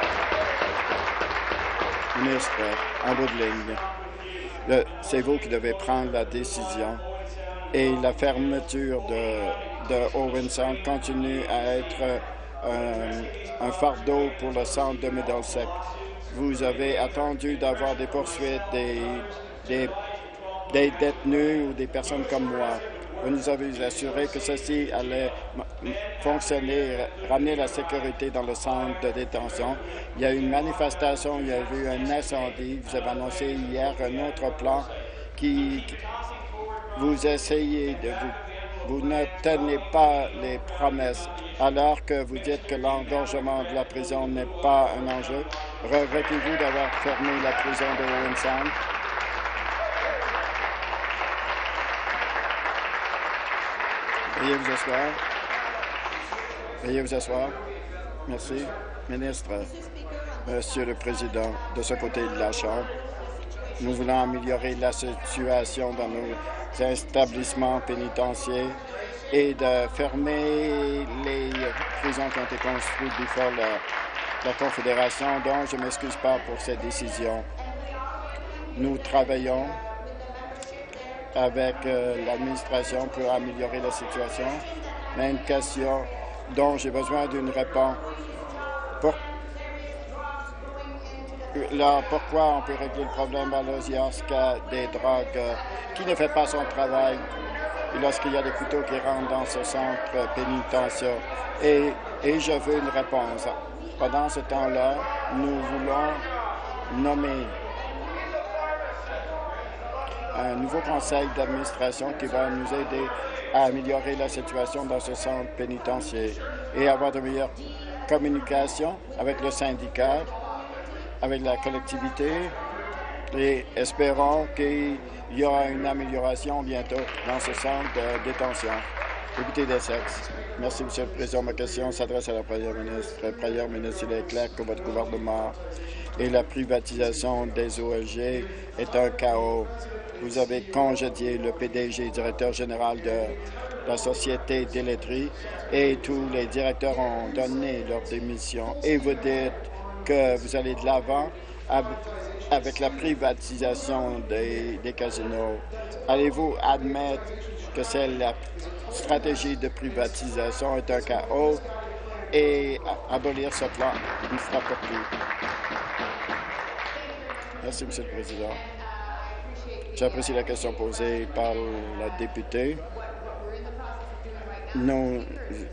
Ministre, en bout de ligne, c'est vous qui devez prendre la décision et la fermeture de, de Owen Sound continue à être un, un fardeau pour le centre de Middlesex. Vous avez attendu d'avoir des poursuites des, des, des détenus ou des personnes comme moi. Vous nous avez assuré que ceci allait fonctionner, ramener la sécurité dans le centre de détention. Il y a eu une manifestation, il y a eu un incendie. Vous avez annoncé hier un autre plan qui, qui vous essayez de vous... Vous ne tenez pas les promesses alors que vous dites que l'engorgement de la prison n'est pas un enjeu. Regrettez-vous d'avoir fermé la prison de Owen Sound? Veuillez vous asseoir. Veuillez vous asseoir. Merci. Ministre, Monsieur le Président, de ce côté de la Chambre, nous voulons améliorer la situation dans nos établissements pénitentiaires et de fermer les prisons qui ont été construites par la, la Confédération, dont je ne m'excuse pas pour cette décision. Nous travaillons avec euh, l'administration pour améliorer la situation, mais une question dont j'ai besoin d'une réponse. Pour... Là, pourquoi on peut régler le problème à l'Osiasca des drogues euh, qui ne fait pas son travail et lorsqu'il y a des couteaux qui rentrent dans ce centre pénitentiaire? Et, et je veux une réponse. Pendant ce temps-là, nous voulons nommer un nouveau conseil d'administration qui va nous aider à améliorer la situation dans ce centre pénitentiaire et avoir de meilleures communications avec le syndicat, avec la collectivité, et espérons qu'il y aura une amélioration bientôt dans ce centre de détention. Député d'Essex. Merci, Monsieur le Président. Ma question s'adresse à la Première ministre. La Première ministre, il est clair que votre gouvernement et la privatisation des O L G est un chaos. Vous avez congédié le P D G, directeur général de la Société d'électricité, et tous les directeurs ont donné leur démission. Et vous dites que vous allez de l'avant avec la privatisation des, des casinos. Allez-vous admettre que c'est la stratégie de privatisation est un chaos et abolir ce plan une fois pour toutes? Merci, Monsieur le Président. J'apprécie la question posée par la députée. Nous,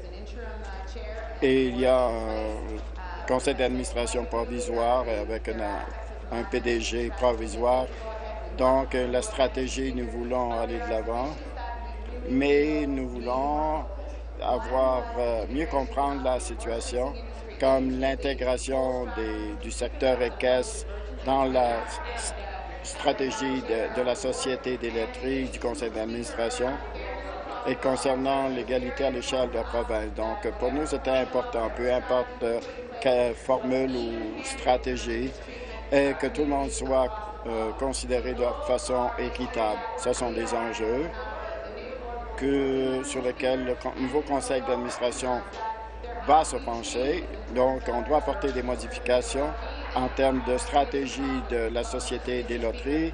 et il y a un conseil d'administration provisoire avec un, un P D G provisoire. Donc, la stratégie, nous voulons aller de l'avant, mais nous voulons avoir euh, mieux comprendre la situation, comme l'intégration du secteur équestre dans la stratégie de, de la Société d'électricité du conseil d'administration et concernant l'égalité à l'échelle de la province. Donc, pour nous, c'était important, peu importe euh, quelle formule ou stratégie, et que tout le monde soit euh, considéré de façon équitable. Ce sont des enjeux que, sur lesquels le nouveau conseil d'administration va se pencher. Donc, on doit apporter des modifications en termes de stratégie de la Société des loteries.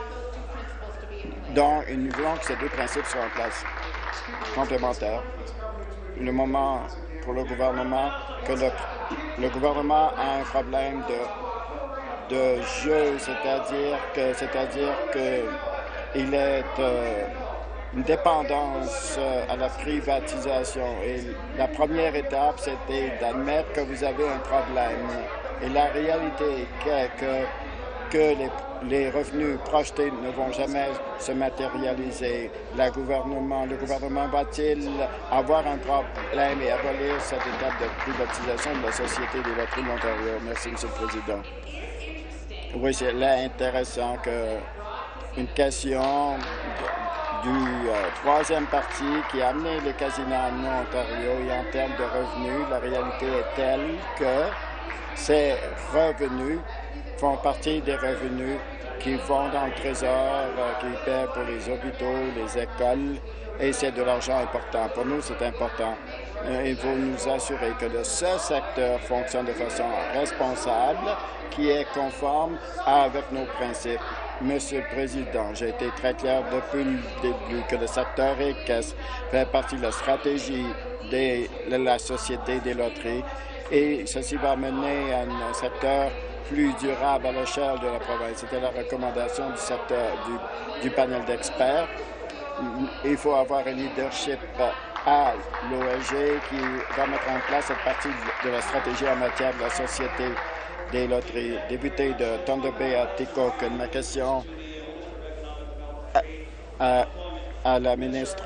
Donc, nous voulons que ces deux principes soient en place, complémentaires. Le moment pour le gouvernement que le, le gouvernement a un problème de, de jeu, c'est-à-dire que, c'est-à-dire que il est euh, une dépendance à la privatisation. Et la première étape, c'était d'admettre que vous avez un problème. Et la réalité est que, que les, les revenus projetés ne vont jamais se matérialiser. La gouvernement, le gouvernement va-t-il avoir un problème et abolir cette étape de privatisation de la Société des loteries de l'Ontario? Merci, M. le Président. Oui, c'est là intéressant que une question du euh, troisième parti qui a amené les casinos en Ontario et en termes de revenus, la réalité est telle que ces revenus font partie des revenus qui vont dans le trésor, euh, qui paient pour les hôpitaux, les écoles, et c'est de l'argent important. Pour nous, c'est important. Euh, il faut nous assurer que le, ce secteur fonctionne de façon responsable, qui est conforme avec nos principes. Monsieur le Président, j'ai été très clair depuis le début que le secteur équestre fait partie de la stratégie des, de la Société des loteries et ceci va mener à un secteur plus durable à l'échelle de la province. C'était la recommandation du secteur du, du panel d'experts. Il faut avoir un leadership à l'O L G qui va mettre en place cette partie de la stratégie en matière de la Société des loteries. Député de Thunder Bay à Tikokan, ma question à, à, à la ministre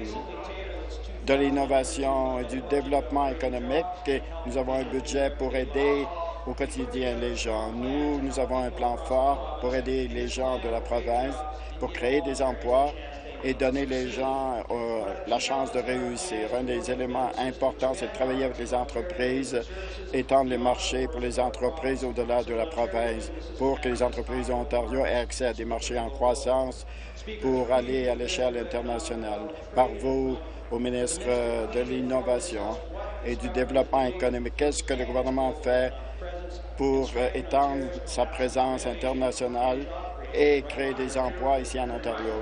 de l'Innovation et du Développement économique. Et nous avons un budget pour aider au quotidien les gens. Nous, nous avons un plan fort pour aider les gens de la province, pour créer des emplois et donner les gens euh, la chance de réussir. Un des éléments importants, c'est de travailler avec les entreprises, étendre les marchés pour les entreprises au-delà de la province, pour que les entreprises d'Ontario aient accès à des marchés en croissance pour aller à l'échelle internationale. Par vous, au ministre de l'Innovation et du Développement économique, qu'est-ce que le gouvernement fait pour euh, étendre sa présence internationale et créer des emplois ici en Ontario?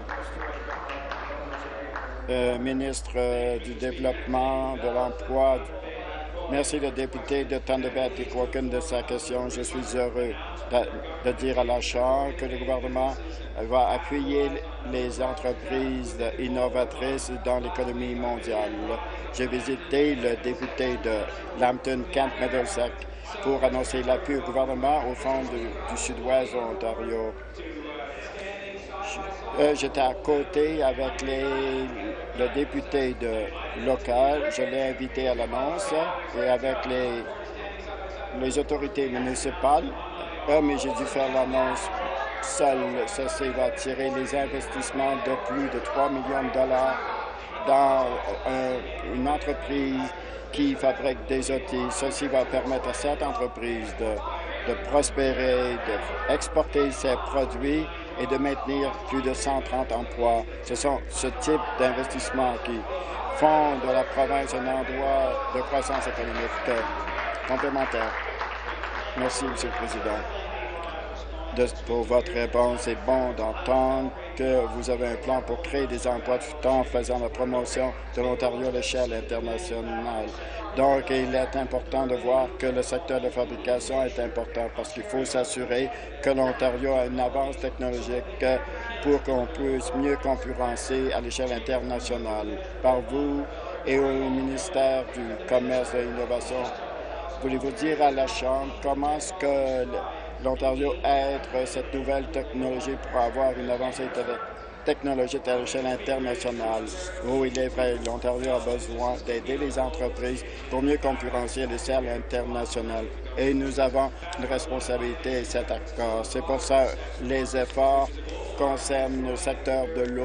Euh, ministre euh, du Développement, de l'Emploi. Merci le député de Thunder Bay Tikokan de sa question. Je suis heureux de, de dire à la Chambre que le gouvernement va appuyer les entreprises innovatrices dans l'économie mondiale. J'ai visité le député de Lambton, Kent Middlesex, pour annoncer l'appui au gouvernement au fond du, du sud-ouest de l'Ontario. Euh, J'étais à côté avec les, le député de local. Je l'ai invité à l'annonce et avec les, les autorités municipales. Euh, mais j'ai dû faire l'annonce seul. Ceci va attirer les investissements de plus de trois millions de dollars dans euh, une entreprise qui fabrique des outils. Ceci va permettre à cette entreprise de, de prospérer, d'exporter ses produits et de maintenir plus de cent trente emplois. Ce sont ce type d'investissements qui font de la province un endroit de croissance économique complémentaire. Merci, M. le Président. De, pour votre réponse, c'est bon d'entendre que vous avez un plan pour créer des emplois tout en faisant la promotion de l'Ontario à l'échelle internationale. Donc, il est important de voir que le secteur de fabrication est important parce qu'il faut s'assurer que l'Ontario a une avance technologique pour qu'on puisse mieux concurrencer à l'échelle internationale. Par vous et au ministère du Commerce et de l'Innovation, voulez-vous dire à la Chambre comment est-ce que l'Ontario aide cette nouvelle technologie pour avoir une avancée technologique à l'échelle internationale? Oh, il est vrai, l'Ontario a besoin d'aider les entreprises pour mieux concurrencer à l'échelle internationale. Et nous avons une responsabilité à cet accord. C'est pour ça que les efforts concernent le secteur de l'eau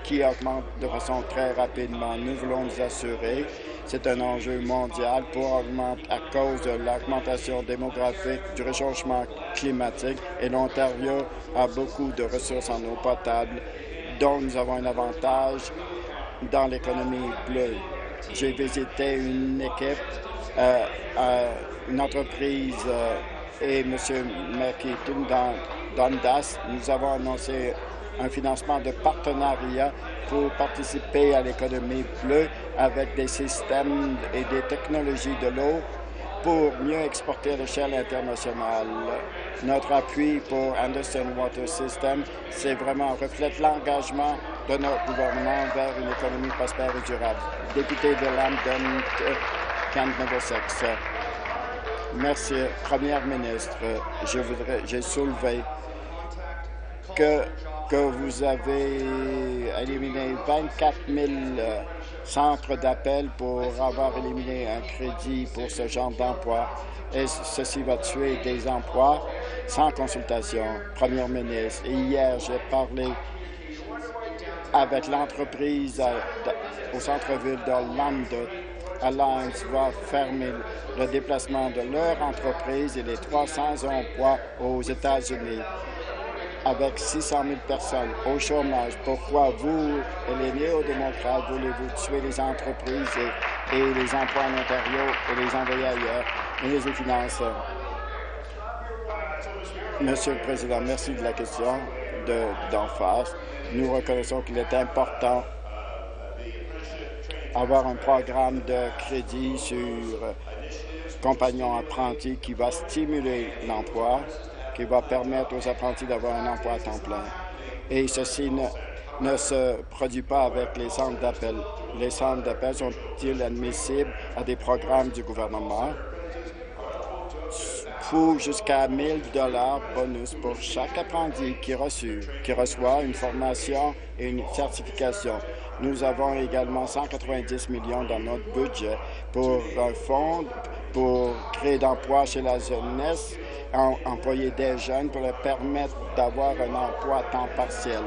qui augmente de façon très rapidement. Nous voulons nous assurer, c'est un enjeu mondial pour augmenter à cause de l'augmentation démographique, du réchauffement climatique, et l'Ontario a beaucoup de ressources en eau potable, dont nous avons un avantage dans l'économie bleue. J'ai visité une équipe, euh, euh, une entreprise euh, et M. McKeaton dans Dundas. Nous avons annoncé un financement de partenariat pour participer à l'économie bleue avec des systèmes et des technologies de l'eau pour mieux exporter à l'échelle internationale. Notre appui pour Anderson Water System, c'est vraiment reflète l'engagement de notre gouvernement vers une économie prospère et durable. Député de Lambton, Kent Middlesex. Merci, Première ministre. Je voudrais, j'ai soulevé que, que vous avez éliminé vingt-quatre mille centres d'appel pour avoir éliminé un crédit pour ce genre d'emploi. Et ceci va tuer des emplois sans consultation. Première ministre, et hier, j'ai parlé avec l'entreprise au centre-ville de London. Alliance va fermer le déplacement de leur entreprise et les trois cents emplois aux États-Unis avec six cent mille personnes au chômage. Pourquoi vous et les néo-démocrates voulez-vous tuer les entreprises et, et les emplois en Ontario et les envoyer ailleurs? Ministre des Finances. Monsieur le Président, merci de la question d'en face. Nous reconnaissons qu'il est important d'avoir un programme de crédit sur compagnons apprentis qui va stimuler l'emploi, qui va permettre aux apprentis d'avoir un emploi à temps plein. Et ceci ne, ne se produit pas avec les centres d'appel. Les centres d'appel sont-ils admissibles à des programmes du gouvernement pour jusqu'à mille dollars bonus pour chaque apprenti qui, reçu, qui reçoit une formation et une certification. Nous avons également cent quatre-vingt-dix millions dans notre budget pour un fonds pour créer d'emplois chez la jeunesse, en, employer des jeunes pour leur permettre d'avoir un emploi à temps partiel.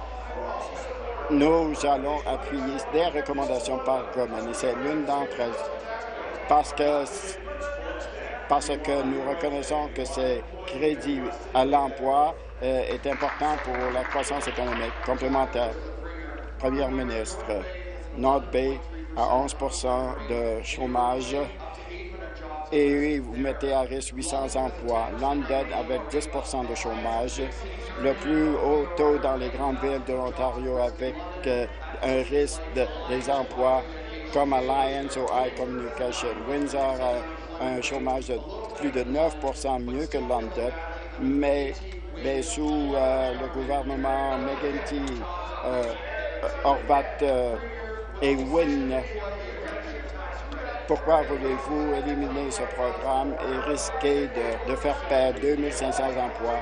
Nous allons appuyer des recommandations par Gorman, et c'est l'une d'entre elles, parce que, parce que nous reconnaissons que ces crédits à l'emploi euh, est important pour la croissance économique complémentaire. Première ministre, North Bay à onze pour cent de chômage et vous mettez à risque huit cents emplois. London avec dix pour cent de chômage, le plus haut taux dans les grandes villes de l'Ontario avec euh, un risque de, des emplois comme Alliance ou iCommunication. Windsor a un chômage de plus de neuf pour cent mieux que London, mais, mais sous euh, le gouvernement McGuinty, euh, Horvat euh, et Wynne. Pourquoi voulez-vous éliminer ce programme et risquer de, de faire perdre deux mille cinq cents emplois?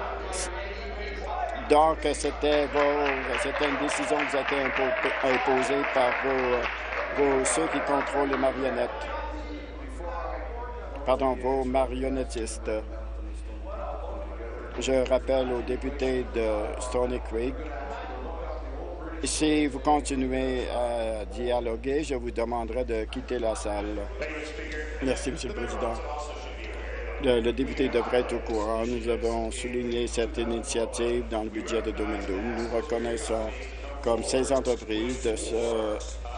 Donc, c'était une décision qui a été impo imposée par vos, vos, ceux qui contrôlent les marionnettes. Pardon, vos marionnettistes. Je rappelle aux députés de Stoney Creek, si vous continuez à dialoguer, je vous demanderai de quitter la salle. Merci, Monsieur le Président. Le, le député devrait être au courant. Nous avons souligné cette initiative dans le budget de deux mille douze. Nous reconnaissons comme ces entreprises de se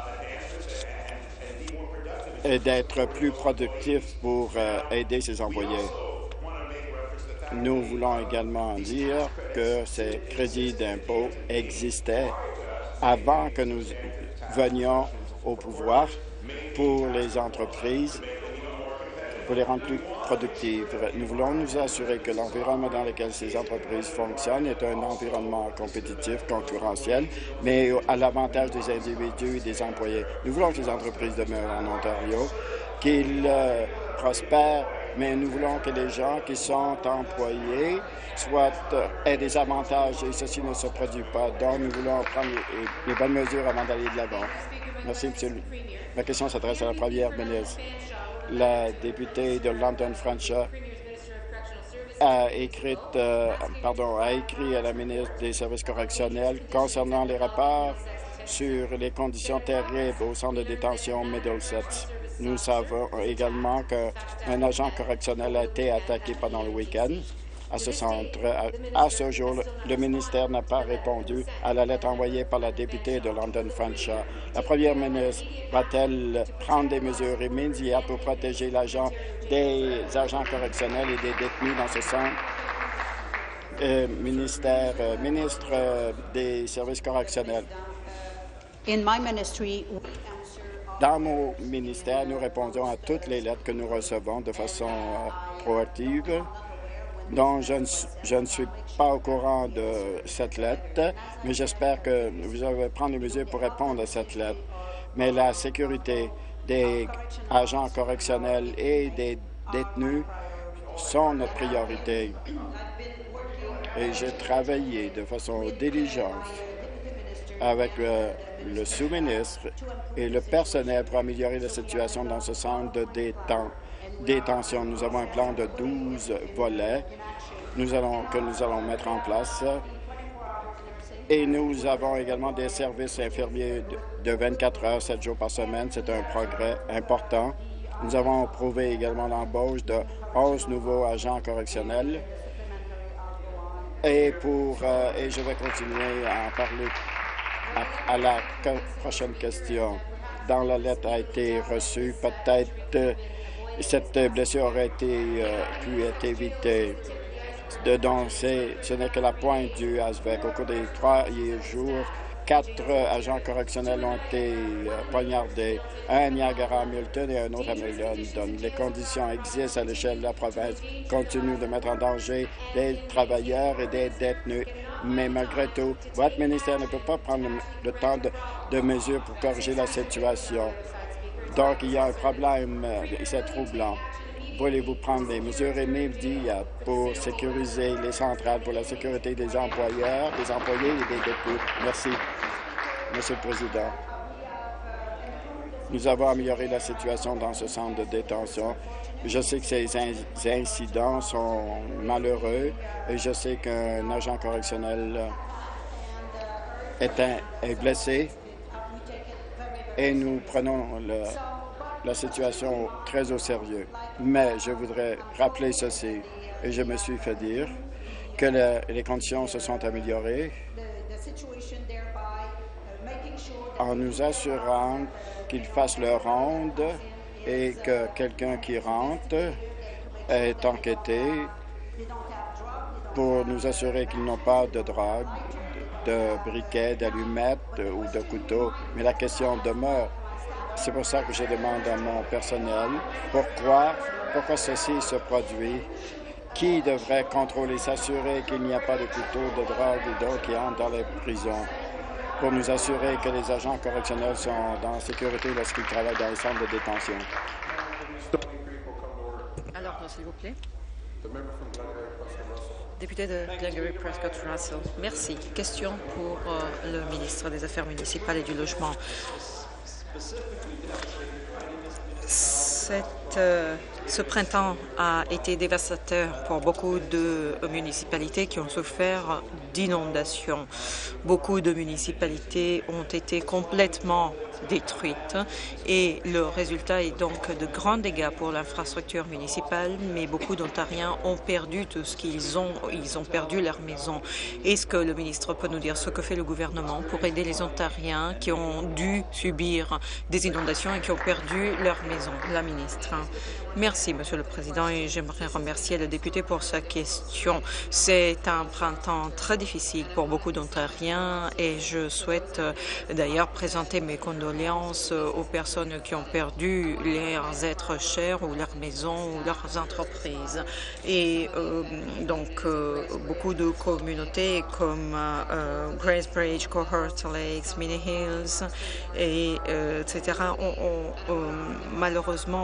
et d'être plus productifs pour euh, aider ses employés. Nous voulons également dire que ces crédits d'impôt existaient avant que nous venions au pouvoir pour les entreprises, pour les rendre plus productives. Nous voulons nous assurer que l'environnement dans lequel ces entreprises fonctionnent est un environnement compétitif, concurrentiel, mais à l'avantage des individus et des employés. Nous voulons que les entreprises demeurent en Ontario, qu'ils euh, prospèrent, mais nous voulons que les gens qui sont employés soient, euh, aient des avantages et ceci ne se produit pas. Donc, nous voulons prendre les, les bonnes mesures avant d'aller de l'avant. Merci, Monsieur le... Ma question s'adresse à la Première ministre. La députée de London French a écrit, euh, pardon, a écrit à la ministre des Services correctionnels concernant les rapports sur les conditions terribles au centre de détention Middlesex. Nous savons également qu'un agent correctionnel a été attaqué pendant le week-end à ce centre. À, à ce jour, le ministère n'a pas répondu à la lettre envoyée par la députée de London Fanshawe. La première ministre va-t-elle prendre des mesures immédiates pour protéger l'agent des agents correctionnels et des détenus dans ce centre? Euh, ministère, euh, ministre euh, des Services correctionnels. In my ministry, Dans mon ministère, nous répondons à toutes les lettres que nous recevons de façon euh, proactive. Donc, je ne, je ne suis pas au courant de cette lettre, mais j'espère que vous allez prendre des mesures pour répondre à cette lettre. Mais la sécurité des agents correctionnels et des détenus sont notre priorité. Et j'ai travaillé de façon diligente avec le, le sous-ministre et le personnel pour améliorer la situation dans ce centre de déten détention. Nous avons un plan de douze volets nous allons, que nous allons mettre en place. Et nous avons également des services infirmiers de, de vingt-quatre heures, sept jours par semaine. C'est un progrès important. Nous avons prouvé également l'embauche de onze nouveaux agents correctionnels. Et, pour, euh, et je vais continuer à en parler à, à la prochaine question. Dans la lettre a été reçue, peut-être euh, cette blessure aurait été, euh, pu être évitée. De, donc, ce n'est que la pointe du iceberg. Au cours des trois jours, quatre agents correctionnels ont été euh, poignardés, un à Niagara-Hamilton et un autre à Milton. Les conditions existent à l'échelle de la province, continuent de mettre en danger des travailleurs et des détenus. Mais malgré tout, votre ministère ne peut pas prendre le temps de, de mesures pour corriger la situation. Donc, il y a un problème et c'est troublant. Voulez-vous prendre des mesures immédiates pour sécuriser les centrales, pour la sécurité des employeurs, des employés et des détenus? Merci, Monsieur le Président. Nous avons amélioré la situation dans ce centre de détention. Je sais que ces incidents sont malheureux et je sais qu'un agent correctionnel est, un, est blessé et nous prenons le, la situation très au sérieux. Mais je voudrais rappeler ceci, et je me suis fait dire que le, les conditions se sont améliorées en nous assurant qu'ils fassent leur ronde et que quelqu'un qui rentre est enquêté pour nous assurer qu'ils n'ont pas de drogue, de briquets, d'allumettes ou de couteaux. Mais la question demeure. C'est pour ça que je demande à mon personnel pourquoi, pourquoi ceci se produit. Qui devrait contrôler, s'assurer qu'il n'y a pas de couteaux, de drogue ou d'autres qui entrent dans les prisons pour nous assurer que les agents correctionnels sont en sécurité lorsqu'ils travaillent dans les centres de détention. Alors, s'il vous plaît. Député de Glengarry Prescott Russell. Merci. Question pour euh, le ministre des Affaires municipales et du Logement. Cette, euh, ce printemps a été dévastateur pour beaucoup de municipalités qui ont souffert d'inondations. Beaucoup de municipalités ont été complètement détruites et le résultat est donc de grands dégâts pour l'infrastructure municipale, mais beaucoup d'Ontariens ont perdu tout ce qu'ils ont. Ils ont perdu leur maison. Est-ce que le ministre peut nous dire ce que fait le gouvernement pour aider les Ontariens qui ont dû subir des inondations et qui ont perdu leur maison? La ministre. Merci, Monsieur le Président, et j'aimerais remercier le député pour sa question. C'est un printemps très difficile pour beaucoup d'Ontariens et je souhaite euh, d'ailleurs présenter mes condoléances euh, aux personnes qui ont perdu leurs êtres chers ou leurs maisons ou leurs entreprises. Et euh, donc, euh, beaucoup de communautés comme euh, Gracebridge, Cohort Lakes, Mini Hills, et, euh, et cetera ont, ont, ont malheureusement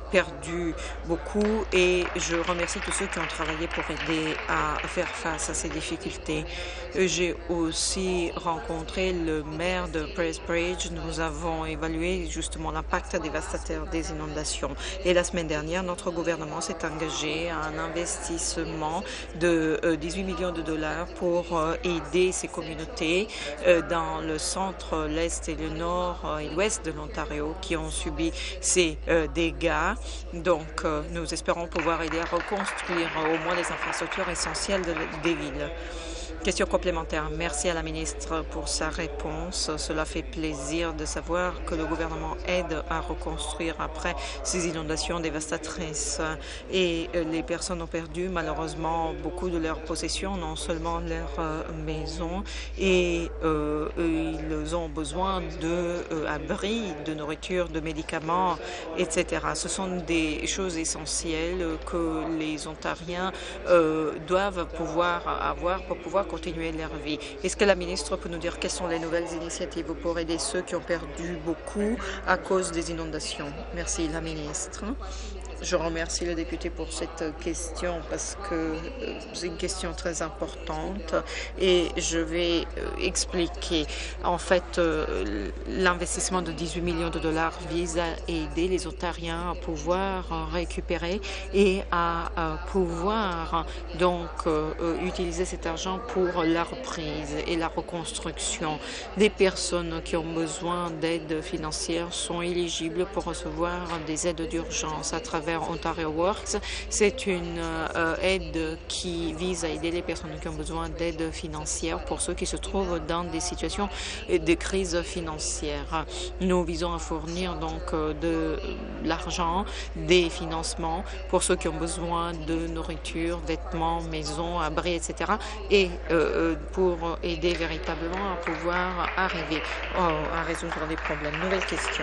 perdu beaucoup et je remercie tous ceux qui ont travaillé pour aider à faire face à ces difficultés. J'ai aussi rencontré le maire de Prestbridge. Nous avons évalué justement l'impact dévastateur des inondations. Et la semaine dernière, notre gouvernement s'est engagé à un investissement de euh, dix-huit millions de dollars pour euh, aider ces communautés euh, dans le centre, l'est et le nord euh, et l'ouest de l'Ontario qui ont subi ces euh, dégâts. Donc, euh, nous espérons pouvoir aider à reconstruire euh, au moins les infrastructures essentielles de, des villes. Question complémentaire. Merci à la ministre pour sa réponse. Cela fait plaisir de savoir que le gouvernement aide à reconstruire après ces inondations dévastatrices. Et les personnes ont perdu malheureusement beaucoup de leurs possessions, non seulement leur euh, maison, et euh, ils ont besoin d'abris, de, euh, de nourriture, de médicaments, et cetera. Ce sont des choses essentielles que les Ontariens euh, doivent pouvoir avoir pour pouvoir continuer leur vie. Est-ce que la ministre peut nous dire quelles sont les nouvelles initiatives pour aider ceux qui ont perdu beaucoup à cause des inondations? Merci, la ministre. Je remercie le député pour cette question parce que c'est une question très importante et je vais expliquer. En fait, l'investissement de dix-huit millions de dollars vise à aider les Ontariens à pouvoir récupérer et à pouvoir donc utiliser cet argent pour la reprise et la reconstruction. Des personnes qui ont besoin d'aide financière sont éligibles pour recevoir des aides d'urgence à travers Ontario Works. C'est une euh, aide qui vise à aider les personnes qui ont besoin d'aide financière pour ceux qui se trouvent dans des situations de crise financière. Nous visons à fournir donc de l'argent, des financements pour ceux qui ont besoin de nourriture, vêtements, maisons, abris, et cetera. Et euh, pour aider véritablement à pouvoir arriver oh, à résoudre les problèmes. Nouvelle question.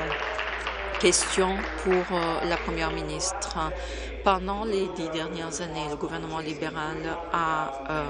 Question pour euh, la Première ministre. Pendant les dix dernières années, le gouvernement libéral a euh,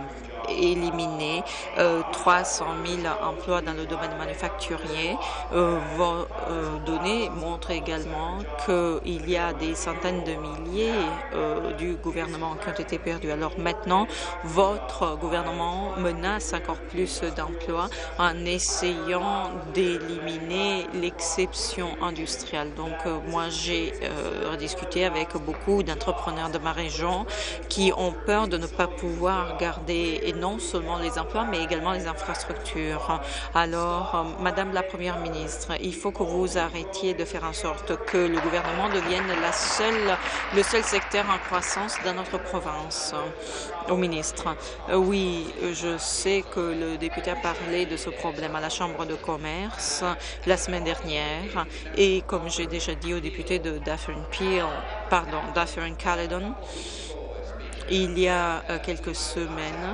éliminé euh, trois cent mille emplois dans le domaine manufacturier. Euh, vos euh, données montrent également qu'il y a des centaines de milliers euh, du gouvernement qui ont été perdus. Alors maintenant, votre gouvernement menace encore plus d'emplois en essayant d'éliminer l'exception industrielle. Donc, euh, moi, j'ai euh, discuté avec beaucoup d'entrepreneurs de ma région qui ont peur de ne pas pouvoir garder et non seulement les emplois, mais également les infrastructures. Alors, euh, Madame la Première ministre, il faut que vous arrêtiez de faire en sorte que le gouvernement devienne la seule, le seul secteur en croissance dans notre province. Au ministre, euh, oui, je sais que le député a parlé de ce problème à la Chambre de commerce la semaine dernière et comme j'ai déjà dit au député de Dufferin-Peel, pardon, Dufferin-Caledon, il y a euh, quelques semaines,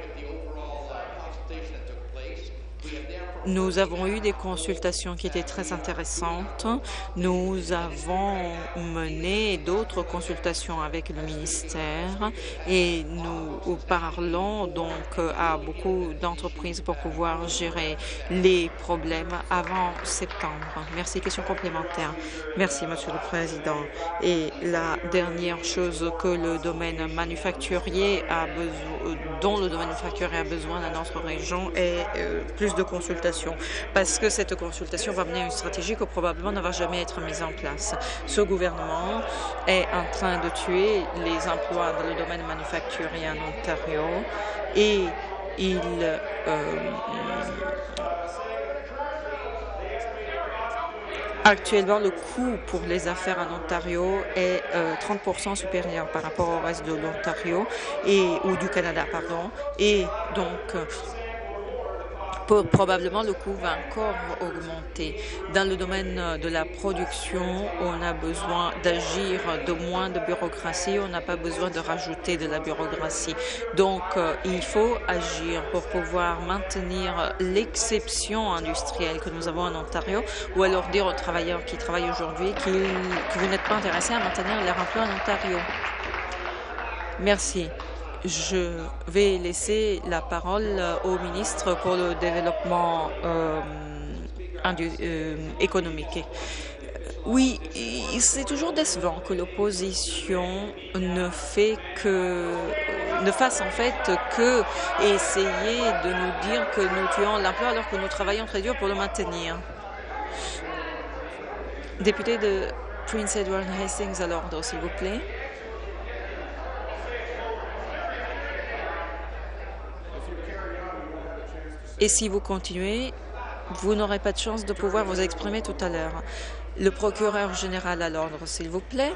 nous avons eu des consultations qui étaient très intéressantes. Nous avons mené d'autres consultations avec le ministère et nous parlons donc à beaucoup d'entreprises pour pouvoir gérer les problèmes avant septembre. Merci. Question complémentaire. Merci, Monsieur le Président. Et la dernière chose que le domaine manufacturier a besoin, dont le domaine manufacturier a besoin dans notre région est euh, plus de consultations. Parce que cette consultation va mener à une stratégie que probablement ne va jamais être mise en place. Ce gouvernement est en train de tuer les emplois dans le domaine manufacturier en Ontario et il euh, actuellement, le coût pour les affaires en Ontario est euh, trente pour cent supérieur par rapport au reste de l'Ontario et ou du Canada, pardon. Et donc, euh, probablement le coût va encore augmenter. Dans le domaine de la production, on a besoin d'agir de moins de bureaucratie, on n'a pas besoin de rajouter de la bureaucratie. Donc, euh, il faut agir pour pouvoir maintenir l'exception industrielle que nous avons en Ontario ou alors dire aux travailleurs qui travaillent aujourd'hui que vous n'êtes pas intéressés à maintenir leur emploi en Ontario. Merci. Je vais laisser la parole au ministre pour le développement euh, euh, économique. Oui, c'est toujours décevant que l'opposition ne fait que ne fasse en fait que essayer de nous dire que nous tuons l'emploi alors que nous travaillons très dur pour le maintenir. Député de Prince Edward Hastings à l'ordre, s'il vous plaît. Et si vous continuez, vous n'aurez pas de chance de pouvoir vous exprimer tout à l'heure. Le procureur général à l'ordre, s'il vous plaît.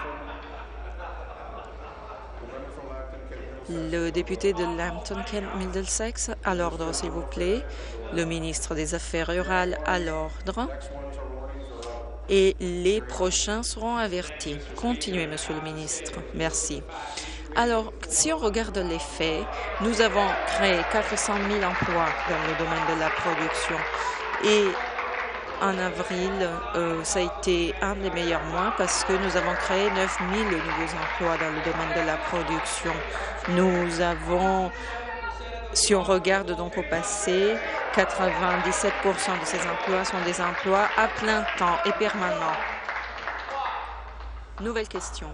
Le député de Lambton-Kent-Middlesex à l'ordre, s'il vous plaît. Le ministre des Affaires rurales à l'ordre. Et les prochains seront avertis. Continuez, Monsieur le ministre. Merci. Alors, si on regarde les faits, nous avons créé quatre cent mille emplois dans le domaine de la production. Et en avril, euh, ça a été un des meilleurs mois parce que nous avons créé neuf mille nouveaux emplois dans le domaine de la production. Nous avons, si on regarde donc au passé, quatre-vingt-dix-sept pour cent de ces emplois sont des emplois à plein temps et permanents. Nouvelle question.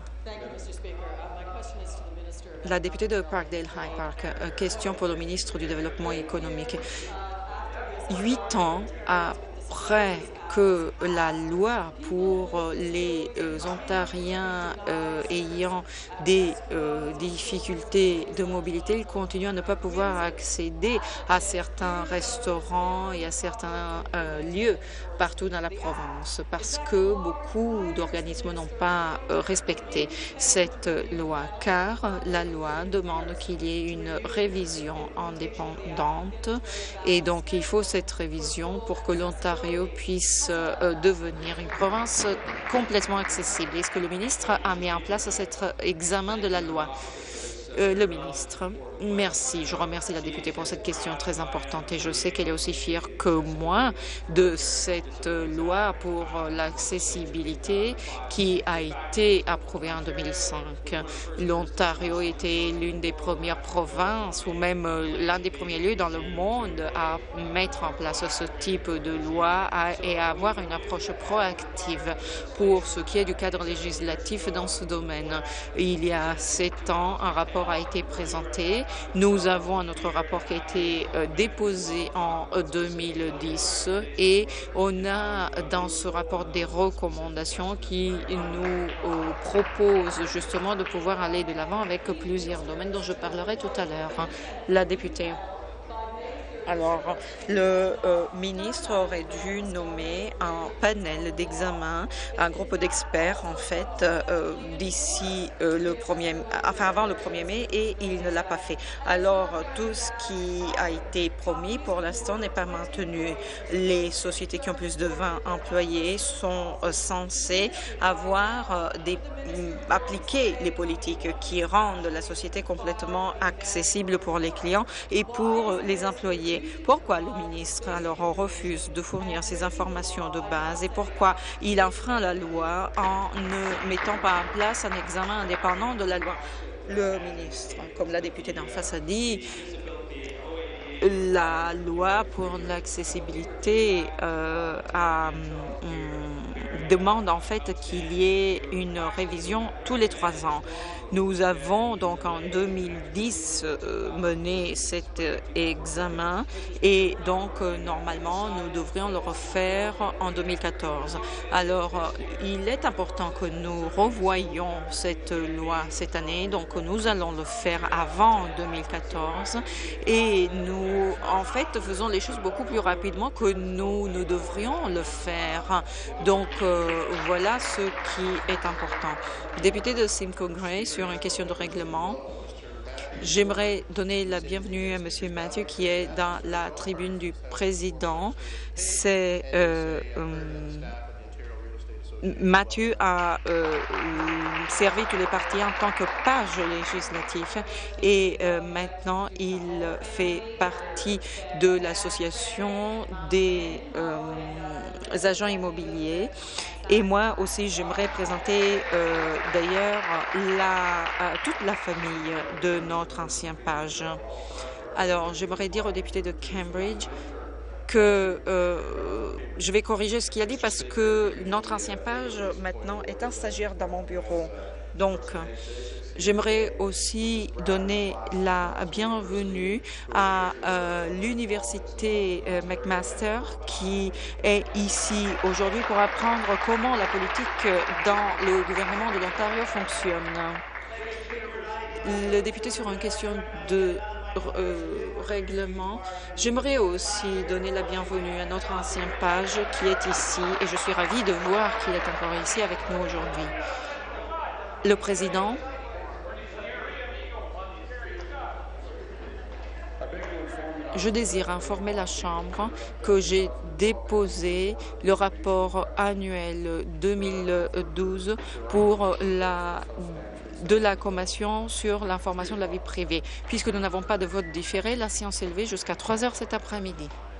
La députée de Parkdale High Park, euh, question pour le ministre du Développement économique. Huit ans après que la loi pour les euh, Ontariens euh, ayant des euh, difficultés de mobilité, ils continuent à ne pas pouvoir accéder à certains restaurants et à certains euh, lieux partout dans la province parce que beaucoup d'organismes n'ont pas euh, respecté cette loi, car la loi demande qu'il y ait une révision indépendante et donc il faut cette révision pour que l'Ontario puisse euh, devenir une province complètement accessible. Est-ce que le ministre a mis en place cet examen de la loi? Euh, le ministre. Merci. Je remercie la députée pour cette question très importante et je sais qu'elle est aussi fière que moi de cette loi pour l'accessibilité qui a été approuvée en deux mille cinq. L'Ontario était l'une des premières provinces ou même l'un des premiers lieux dans le monde à mettre en place ce type de loi et à avoir une approche proactive pour ce qui est du cadre législatif dans ce domaine. Il y a sept ans, un rapport a été présenté. Nous avons un autre rapport qui a été euh, déposé en deux mille dix et on a dans ce rapport des recommandations qui nous euh, proposent justement de pouvoir aller de l'avant avec plusieurs domaines dont je parlerai tout à l'heure. La députée. Alors, le euh, ministre aurait dû nommer un panel d'examen, un groupe d'experts, en fait, euh, d'ici euh, le premier, enfin avant le premier mai, et il ne l'a pas fait. Alors, tout ce qui a été promis pour l'instant n'est pas maintenu. Les sociétés qui ont plus de vingt employés sont euh, censées avoir euh, des, appliquer les politiques qui rendent la société complètement accessible pour les clients et pour les employés. Pourquoi le ministre alors refuse de fournir ces informations de base et pourquoi il enfreint la loi en ne mettant pas en place un examen indépendant de la loi? Le ministre, comme la députée d'en face a dit, la loi pour l'accessibilité euh, a, hum, demande en fait qu'il y ait une révision tous les trois ans. Nous avons donc en deux mille dix euh, mené cet euh, examen et donc euh, normalement nous devrions le refaire en deux mille quatorze. Alors euh, il est important que nous revoyions cette loi cette année, donc nous allons le faire avant deux mille quatorze et nous en fait faisons les choses beaucoup plus rapidement que nous nous devrions le faire. Donc euh, voilà ce qui est important. Député de Simcoe Grey sur une question de règlement. J'aimerais donner la bienvenue à M. Mathieu qui est dans la tribune du président. C'est euh, euh, Mathieu a euh, servi tous les partis en tant que page législatif et euh, maintenant il fait partie de l'association des euh, agents immobiliers. Et moi aussi, j'aimerais présenter euh, d'ailleurs la, euh, toute la famille de notre ancien page. Alors, j'aimerais dire aux députés de Cambridge que euh, je vais corriger ce qu'il a dit parce que notre ancien page maintenant est un stagiaire dans mon bureau. Donc, j'aimerais aussi donner la bienvenue à euh, l'Université euh, McMaster qui est ici aujourd'hui pour apprendre comment la politique dans le gouvernement de l'Ontario fonctionne. Le député sur une question de euh, règlement. J'aimerais aussi donner la bienvenue à notre ancien page qui est ici et je suis ravie de voir qu'il est encore ici avec nous aujourd'hui. Le président. Je désire informer la Chambre que j'ai déposé le rapport annuel deux mille douze pour la de la Commission sur l'information de la vie privée. Puisque nous n'avons pas de vote différé, la séance est levée jusqu'à trois heures cet après-midi.